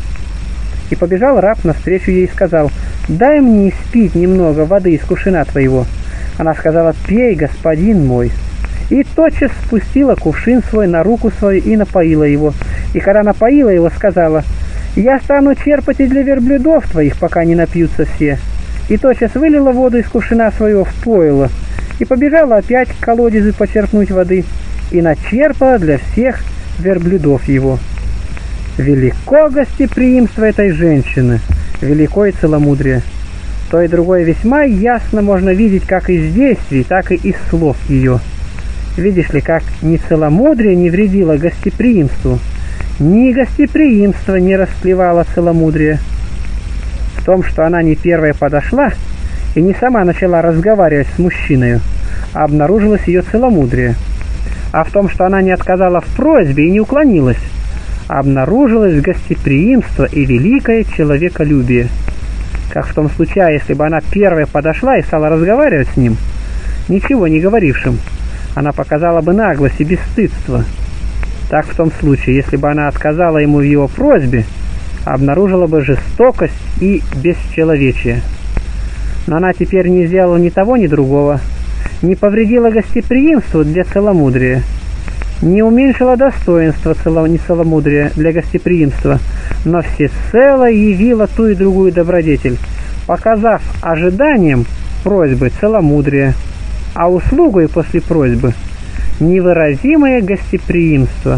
И побежал раб навстречу ей и сказал: «Дай мне испить немного воды из кувшина твоего». Она сказала: «Пей, господин мой». И тотчас спустила кувшин свой на руку свою и напоила его. И когда напоила его, сказала: «Я стану черпать и для верблюдов твоих, пока не напьются все». И тотчас вылила воду из кувшина своего в пойло, и побежала опять к колодезу почерпнуть воды, и начерпала для всех верблюдов его. Велико гостеприимство этой женщины, велико и целомудрие. То и другое весьма ясно можно видеть как из действий, так и из слов ее. Видишь ли, как ни целомудрие не вредило гостеприимству, ни гостеприимство не расклевало целомудрие. В том, что она не первая подошла и не сама начала разговаривать с мужчиной, а обнаружилось ее целомудрие. А в том, что она не отказала в просьбе и не уклонилась, обнаружилось гостеприимство и великое человеколюбие. Как в том случае, если бы она первая подошла и стала разговаривать с ним, ничего не говорившим, она показала бы наглость и бесстыдство. Так в том случае, если бы она отказала ему в его просьбе, обнаружила бы жестокость и бесчеловечие. Но она теперь не сделала ни того, ни другого, не повредила гостеприимству для целомудрия, не уменьшила достоинства целомудрия для гостеприимства, но всецело явила ту и другую добродетель, показав ожиданием просьбы целомудрия, а услугой после просьбы невыразимое гостеприимство.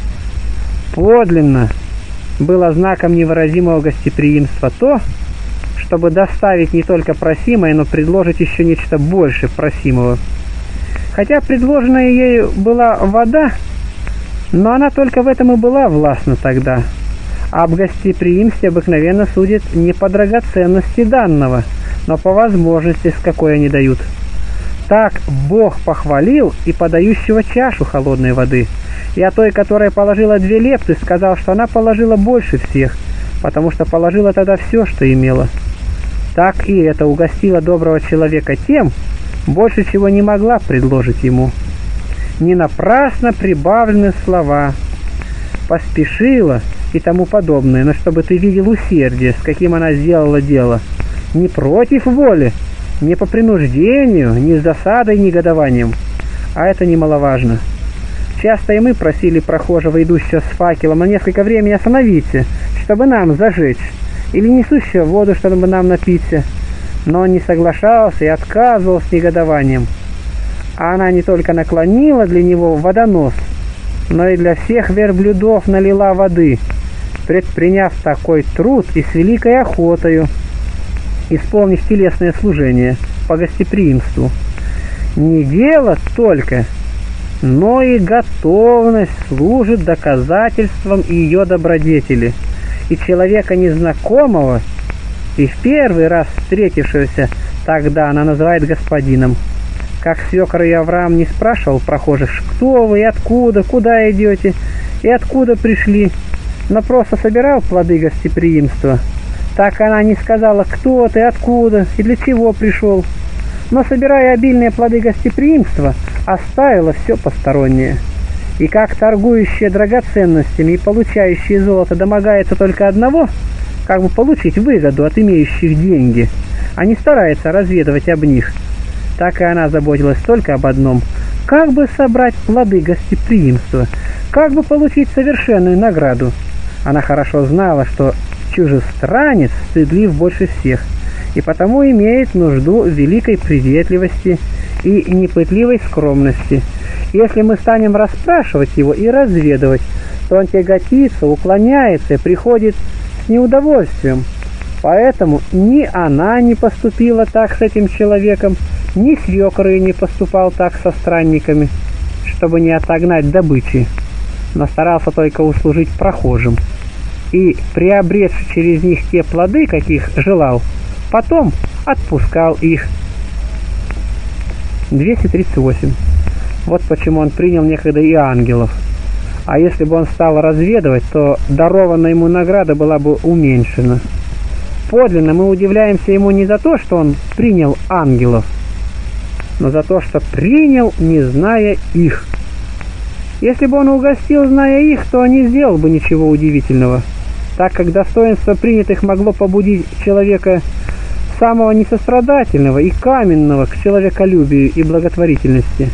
Подлинно было знаком невыразимого гостеприимства то, чтобы доставить не только просимое, но предложить еще нечто больше просимого. Хотя предложенная ею была вода, но она только в этом и была властна тогда. Об гостеприимстве обыкновенно судят не по драгоценности данного, но по возможности, с какой они дают. Так Бог похвалил и подающего чашу холодной воды, и о той, которая положила 2 лепты, сказал, что она положила больше всех, потому что положила тогда все, что имела. Так и это угостило доброго человека тем, больше чего не могла предложить ему. Не напрасно прибавлены слова «поспешила» и тому подобное, но чтобы ты видел усердие, с каким она сделала дело, не против воли, не по принуждению, не с досадой, негодованием, а это немаловажно. Часто и мы просили прохожего, идущего с факелом, на несколько времени остановиться, чтобы нам зажечь, или несущего воду, чтобы нам напиться, но он не соглашался и отказывал с негодованием. А она не только наклонила для него водонос, но и для всех верблюдов налила воды, предприняв такой труд и с великой охотою, исполнив телесное служение по гостеприимству. Не дело только, но и готовность служит доказательством ее добродетели, и человека незнакомого и в первый раз встретившегося тогда она называет господином. Как свекор и Авраам не спрашивал прохожих, кто вы и откуда, куда идете и откуда пришли, но просто собирал плоды гостеприимства, так она не сказала, кто ты, откуда и для чего пришел, но, собирая обильные плоды гостеприимства, оставила все постороннее. И как торгующие драгоценностями и получающие золото домогается только одного, как бы получить выгоду от имеющих деньги, а не старается разведывать об них, так и она заботилась только об одном: как бы собрать плоды гостеприимства, как бы получить совершенную награду. Она хорошо знала, что чужестранец стыдлив больше всех, и потому имеет нужду в великой приветливости и непытливой скромности. Если мы станем расспрашивать его и разведывать, то он тяготится, уклоняется и приходит с неудовольствием. Поэтому ни она не поступила так с этим человеком, ни свекор и не поступал так со странниками, чтобы не отогнать добычи, но старался только услужить прохожим. И, приобретши через них те плоды, каких желал, потом отпускал их. 238. Вот почему он принял некогда и ангелов. А если бы он стал разведывать, то дарованная ему награда была бы уменьшена. Подлинно мы удивляемся ему не за то, что он принял ангелов, но за то, что принял, не зная их. Если бы он угостил, зная их, то не сделал бы ничего удивительного, так как достоинство принятых могло побудить человека самого несострадательного и каменного к человеколюбию и благотворительности.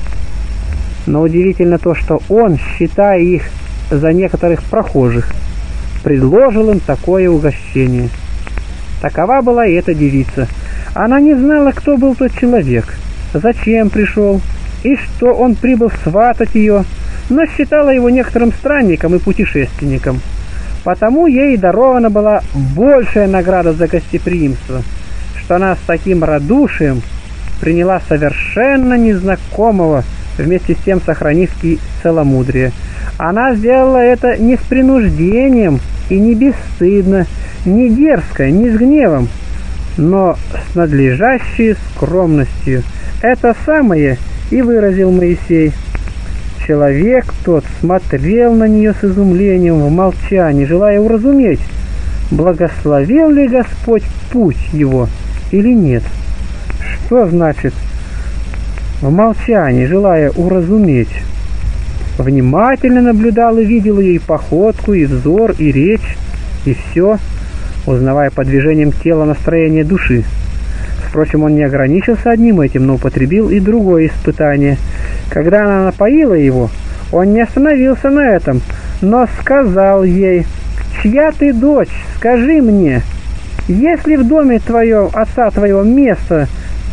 Но удивительно то, что он, считая их за некоторых прохожих, предложил им такое угощение. Такова была и эта девица. Она не знала, кто был тот человек, зачем пришел, и что он прибыл сватать ее, но считала его некоторым странником и путешественником. Потому ей дарована была большая награда за гостеприимство, что она с таким радушием приняла совершенно незнакомого, вместе с тем сохранив и целомудрие. Она сделала это не с принуждением и не бесстыдно, не дерзко, не с гневом, но с надлежащей скромностью. Это самое и выразил Моисей. Человек тот смотрел на нее с изумлением в молчании, желая уразуметь, благословил ли Господь путь его или нет. Что значит в молчании, желая уразуметь? Внимательно наблюдал и видел ее и походку, и взор, и речь, и все, узнавая по движениям тела настроение души. Впрочем, он не ограничился одним этим, но употребил и другое испытание. Когда она напоила его, он не остановился на этом, но сказал ей: «Чья ты дочь? Скажи мне, есть ли в доме твоем, отца твоего, место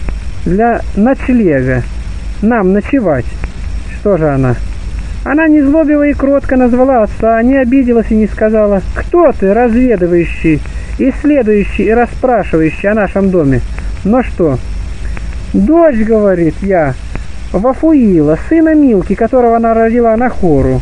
для ночлега, нам ночевать?» Что же она? Она не злобиво и кротко назвала отца, не обиделась и не сказала: «Кто ты, разведывающий, исследующий и расспрашивающий о нашем доме?» Но что? «Дочь, — говорит, — я Вафуила, сына Милки, которого она родила на Хору.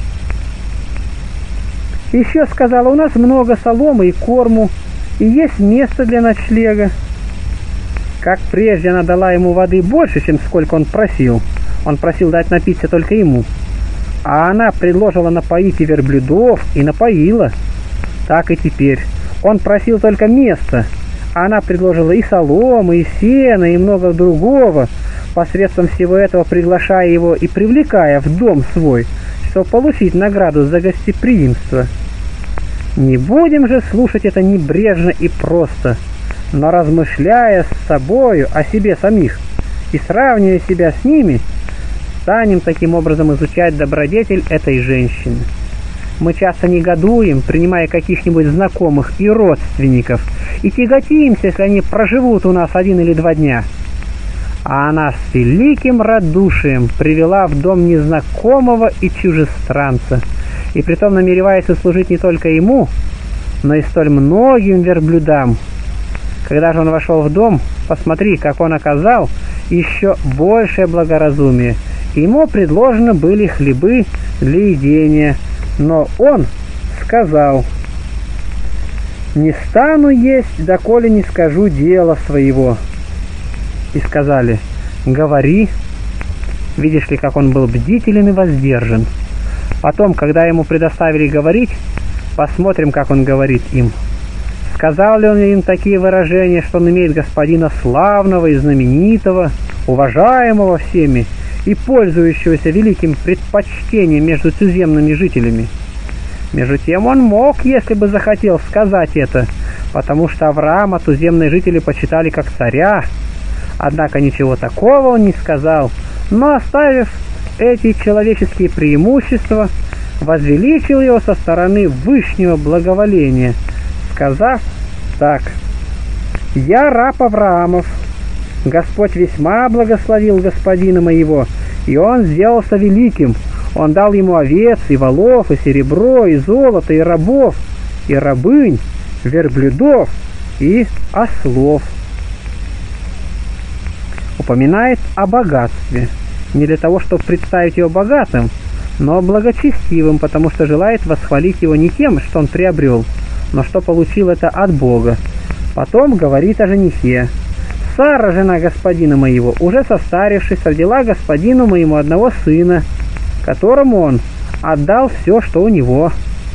Еще сказала: у нас много соломы и корму, и есть место для ночлега». Как прежде она дала ему воды больше, чем сколько он просил. Он просил дать напиться только ему. А она предложила напоить и верблюдов, и напоила. Так и теперь. Он просил только места, а она предложила и соломы, и сено, и много другого, посредством всего этого приглашая его и привлекая в дом свой, чтобы получить награду за гостеприимство. Не будем же слушать это небрежно и просто, но размышляя с собою о себе самих и сравнивая себя с ними, станем таким образом изучать добродетель этой женщины. Мы часто негодуем, принимая каких-нибудь знакомых и родственников, и тяготимся, если они проживут у нас 1 или 2 дня. А она с великим радушием привела в дом незнакомого и чужестранца, и притом намереваясь услужить не только ему, но и столь многим верблюдам. Когда же он вошел в дом, посмотри, как он оказал еще большее благоразумие. Ему предложены были хлебы для едения, но он сказал: «Не стану есть, доколе не скажу дела своего». И сказали: «Говори». Видишь ли, как он был бдителен и воздержан. Потом, когда ему предоставили говорить, посмотрим, как он говорит им. Сказал ли он им такие выражения, что он имеет господина славного и знаменитого, уважаемого всеми и пользующегося великим предпочтением между туземными жителями? Между тем он мог, если бы захотел, сказать это, потому что Авраама туземные жители почитали как царя. Однако ничего такого он не сказал, но, оставив эти человеческие преимущества, возвеличил его со стороны вышнего благоволения, сказав так: «Я раб Авраамов. Господь весьма благословил господина моего, и он сделался великим. Он дал ему овец, и волов, и серебро, и золото, и рабов, и рабынь, верблюдов и ослов». Упоминает о богатстве, не для того, чтобы представить его богатым, но благочестивым, потому что желает восхвалить его не тем, что он приобрел, но что получил это от Бога. Потом говорит о женихе. «Сара, жена господина моего, уже состарившись, родила господину моему одного сына, которому он отдал все, что у него».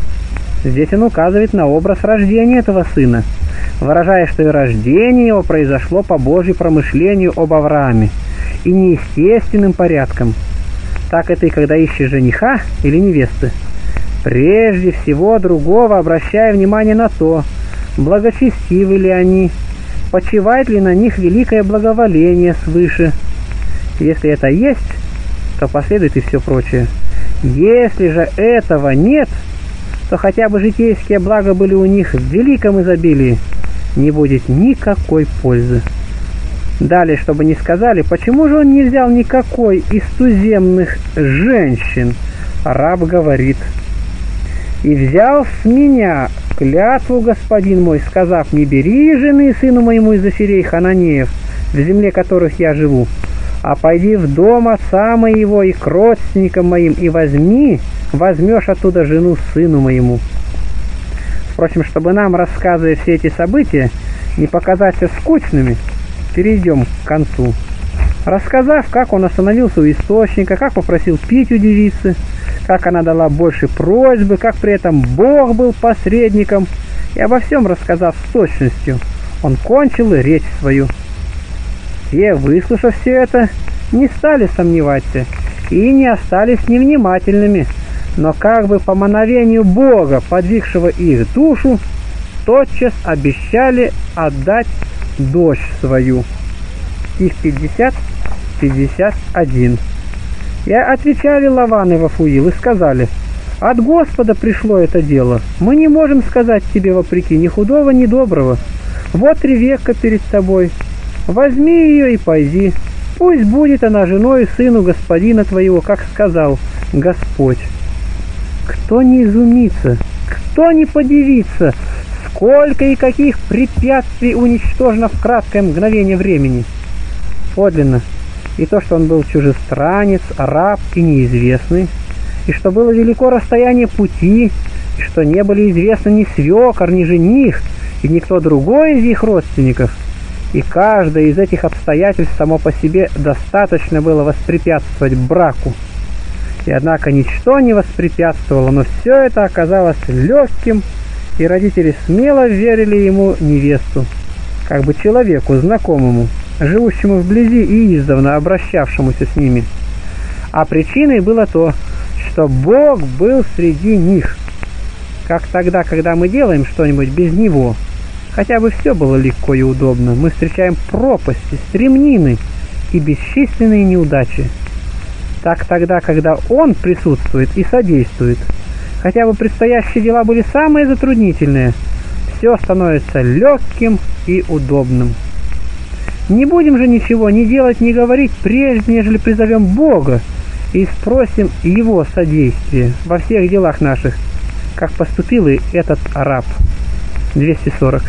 Здесь он указывает на образ рождения этого сына, выражая, что и рождение его произошло по Божьему промышлению об Аврааме и неестественным порядком. Так это и когда ищешь жениха или невесты. Прежде всего другого обращая внимание на то, благочестивы ли они, почивает ли на них великое благоволение свыше. Если это есть, то последует и все прочее. Если же этого нет, то хотя бы житейские блага были у них в великом изобилии, не будет никакой пользы. Далее, чтобы не сказали, почему же он не взял никакой из туземных женщин, раб говорит: «И взял с меня клятву господин мой, сказав: не бери жены сыну моему из дочерей Хананеев, в земле которых я живу, а пойди в дом отца моего и к родственникам моим, и возьмешь оттуда жену сыну моему». Впрочем, чтобы нам, рассказывая все эти события, не показаться скучными, перейдем к концу. Рассказав, как он остановился у источника, как попросил пить у девицы, как она дала больше просьбы, как при этом Бог был посредником, и обо всем рассказав с точностью, он кончил речь свою. Те, выслушав все это, не стали сомневаться и не остались невнимательными, но как бы по мановению Бога, подвигшего их душу, тотчас обещали отдать дочь свою. Стих 50-51. И отвечали Лаван и Вафуил и сказали: «От Господа пришло это дело. Мы не можем сказать тебе вопреки ни худого, ни доброго. Вот Ревекка перед тобой. Возьми ее и пойди. Пусть будет она женой сыну господина твоего, как сказал Господь». Кто не изумится, кто не подивится, сколько и каких препятствий уничтожено в краткое мгновение времени. Подлинно и то, что он был чужестранец, раб и неизвестный, и что было велико расстояние пути, и что не были известны ни свекор, ни жених, и никто другой из их родственников, и каждое из этих обстоятельств само по себе достаточно было воспрепятствовать браку. И однако ничто не воспрепятствовало, но все это оказалось легким, и родители смело верили ему невесту, как бы человеку знакомому, живущему вблизи и издавна обращавшемуся с ними. А причиной было то, что Бог был среди них, как тогда, когда мы делаем что-нибудь без Него. Хотя бы все было легко и удобно, мы встречаем пропасти, стремнины и бесчисленные неудачи. Так тогда, когда Он присутствует и содействует, хотя бы предстоящие дела были самые затруднительные, все становится легким и удобным. Не будем же ничего ни делать, ни говорить, прежде нежели призовем Бога и спросим Его содействия во всех делах наших, как поступил и этот раб. 240.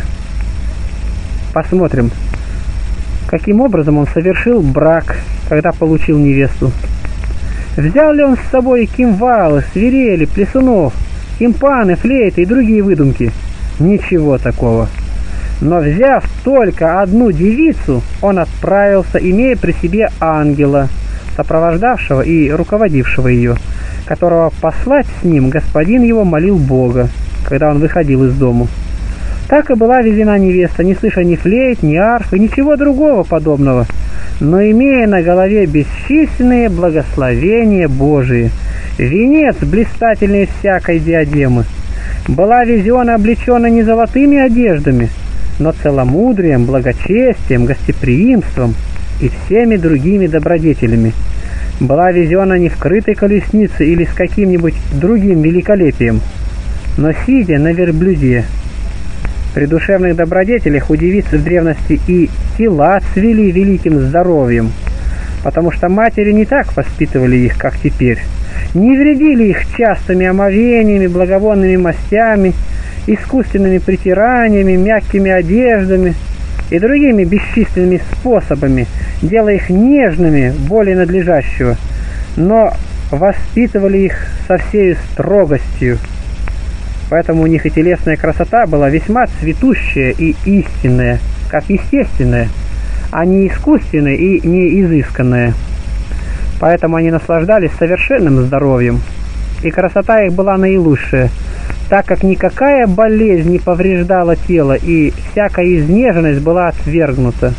Посмотрим, каким образом он совершил брак, когда получил невесту. Взял ли он с собой кимвалы, свирели, плясунов, тимпаны, флейты и другие выдумки? Ничего такого. Но взяв только одну девицу, он отправился, имея при себе ангела, сопровождавшего и руководившего ее, которого послать с ним господин его молил Бога, когда он выходил из дому. Так и была везена невеста, не слыша ни флейт, ни арф и ничего другого подобного, но имея на голове бесчисленные благословения Божии, венец блистательный всякой диадемы. Была везена облечена не золотыми одеждами, но целомудрием, благочестием, гостеприимством и всеми другими добродетелями. Была везена не в крытой колеснице или с каким-нибудь другим великолепием, но сидя на верблюде. При душевных добродетелях у девиц в древности и тела цвели великим здоровьем, потому что матери не так воспитывали их, как теперь, не вредили их частыми омовениями, благовонными мастями, искусственными притираниями, мягкими одеждами и другими бесчисленными способами, делая их нежными, более надлежащего, но воспитывали их со всей строгостью. Поэтому у них и телесная красота была весьма цветущая и истинная, как естественная, а не искусственная и не изысканная. Поэтому они наслаждались совершенным здоровьем, и красота их была наилучшая, так как никакая болезнь не повреждала тело, и всякая изнеженность была отвергнута.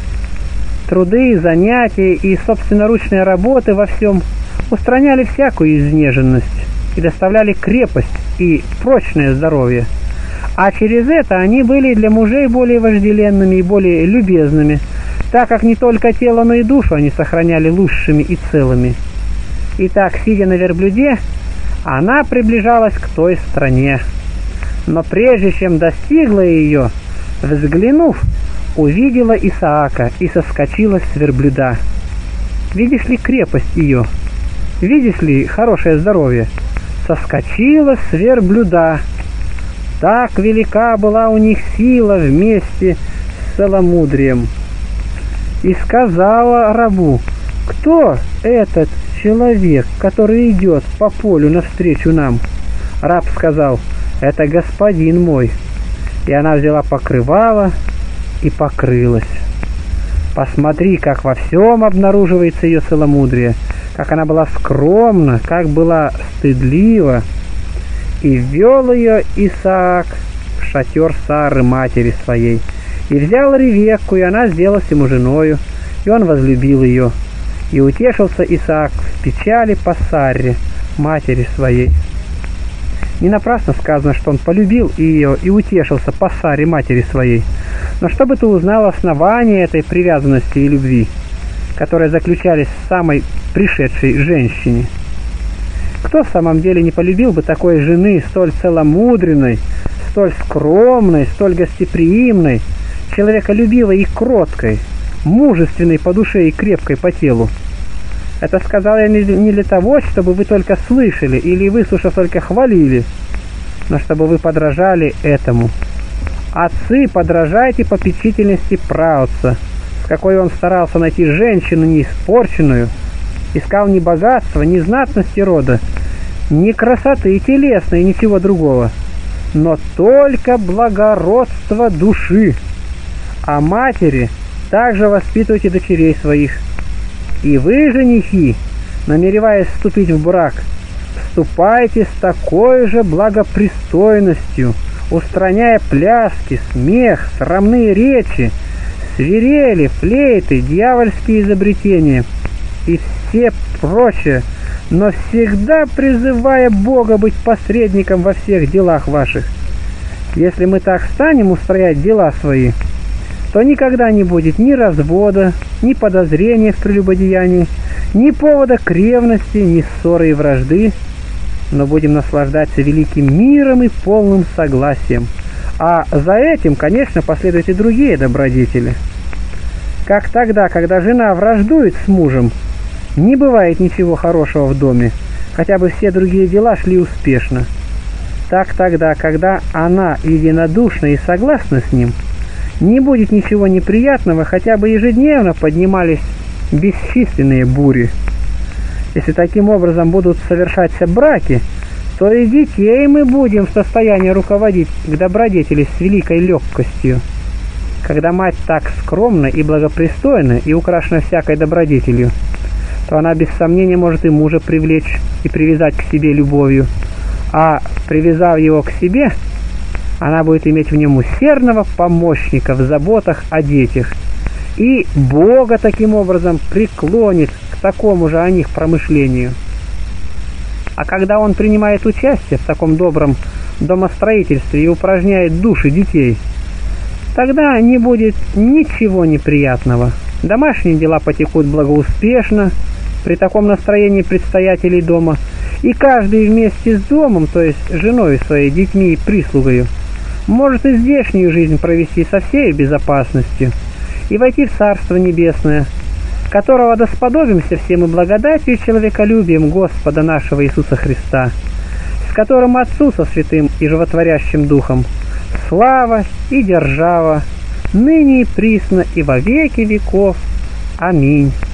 Труды, занятия и собственноручные работы во всем устраняли всякую изнеженность и доставляли крепость и прочное здоровье, а через это они были для мужей более вожделенными и более любезными, так как не только тело, но и душу они сохраняли лучшими и целыми. Итак, сидя на верблюде, она приближалась к той стране, но прежде чем достигла ее, взглянув, увидела Исаака и соскочила с верблюда. Видишь ли крепость ее? Видишь ли хорошее здоровье? Соскочила с верблюда. Так велика была у них сила вместе с целомудрием. И сказала рабу: кто этот человек, который идет по полю навстречу нам? Раб сказал: это господин мой. И она взяла покрывало и покрылась. Посмотри, как во всем обнаруживается ее целомудрие, как она была скромна, как была стыдлива. И ввел ее Исаак в шатер Сары, матери своей, и взял Ревекку, и она сделалась ему женою, и он возлюбил ее. И утешился Исаак в печали по Сарре, матери своей. Не напрасно сказано, что он полюбил ее и утешился по Саре, матери своей. Но чтобы ты узнал основания этой привязанности и любви, которые заключались в самой пришедшей женщине. Кто в самом деле не полюбил бы такой жены, столь целомудренной, столь скромной, столь гостеприимной, человеколюбивой и кроткой, мужественной по душе и крепкой по телу? Это сказал я не для того, чтобы вы только слышали или, выслушав, только хвалили, но чтобы вы подражали этому. Отцы, подражайте попечительности праотца, с какой он старался найти женщину неиспорченную, искал ни богатства, ни знатности рода, ни красоты телесной, ничего другого, но только благородство души. А матери также воспитывайте дочерей своих. И вы, женихи, намереваясь вступить в брак, вступайте с такой же благопристойностью, устраняя пляски, смех, срамные речи, свирели, флейты, дьявольские изобретения и все прочее, но всегда призывая Бога быть посредником во всех делах ваших. Если мы так станем устроять дела свои, то никогда не будет ни развода, ни подозрения в прелюбодеянии, ни повода к ревности, ни ссоры и вражды, но будем наслаждаться великим миром и полным согласием. А за этим, конечно, последуют и другие добродетели. Как тогда, когда жена враждует с мужем, не бывает ничего хорошего в доме, хотя бы все другие дела шли успешно. Так тогда, когда она единодушна и согласна с ним, не будет ничего неприятного, хотя бы ежедневно поднимались бесчисленные бури. Если таким образом будут совершаться браки, то и детей мы будем в состоянии руководить к добродетели с великой легкостью. Когда мать так скромна и благопристойна и украшена всякой добродетелью, то она без сомнения может и мужа привлечь и привязать к себе любовью, а привязав его к себе, она будет иметь в нем усердного помощника в заботах о детях, и Бога таким образом преклонит к такому же о них промышлению. А когда он принимает участие в таком добром домостроительстве и упражняет души детей, тогда не будет ничего неприятного. Домашние дела потекут благоуспешно при таком настроении предстоятелей дома, и каждый вместе с домом, то есть женой своей, детьми и прислугою, может и здешнюю жизнь провести со всей безопасностью и войти в Царство Небесное, которого досподобимся всем и благодатью и человеколюбием Господа нашего Иисуса Христа, с которым Отцу со Святым и Животворящим Духом слава и держава, ныне и присно и во веки веков. Аминь.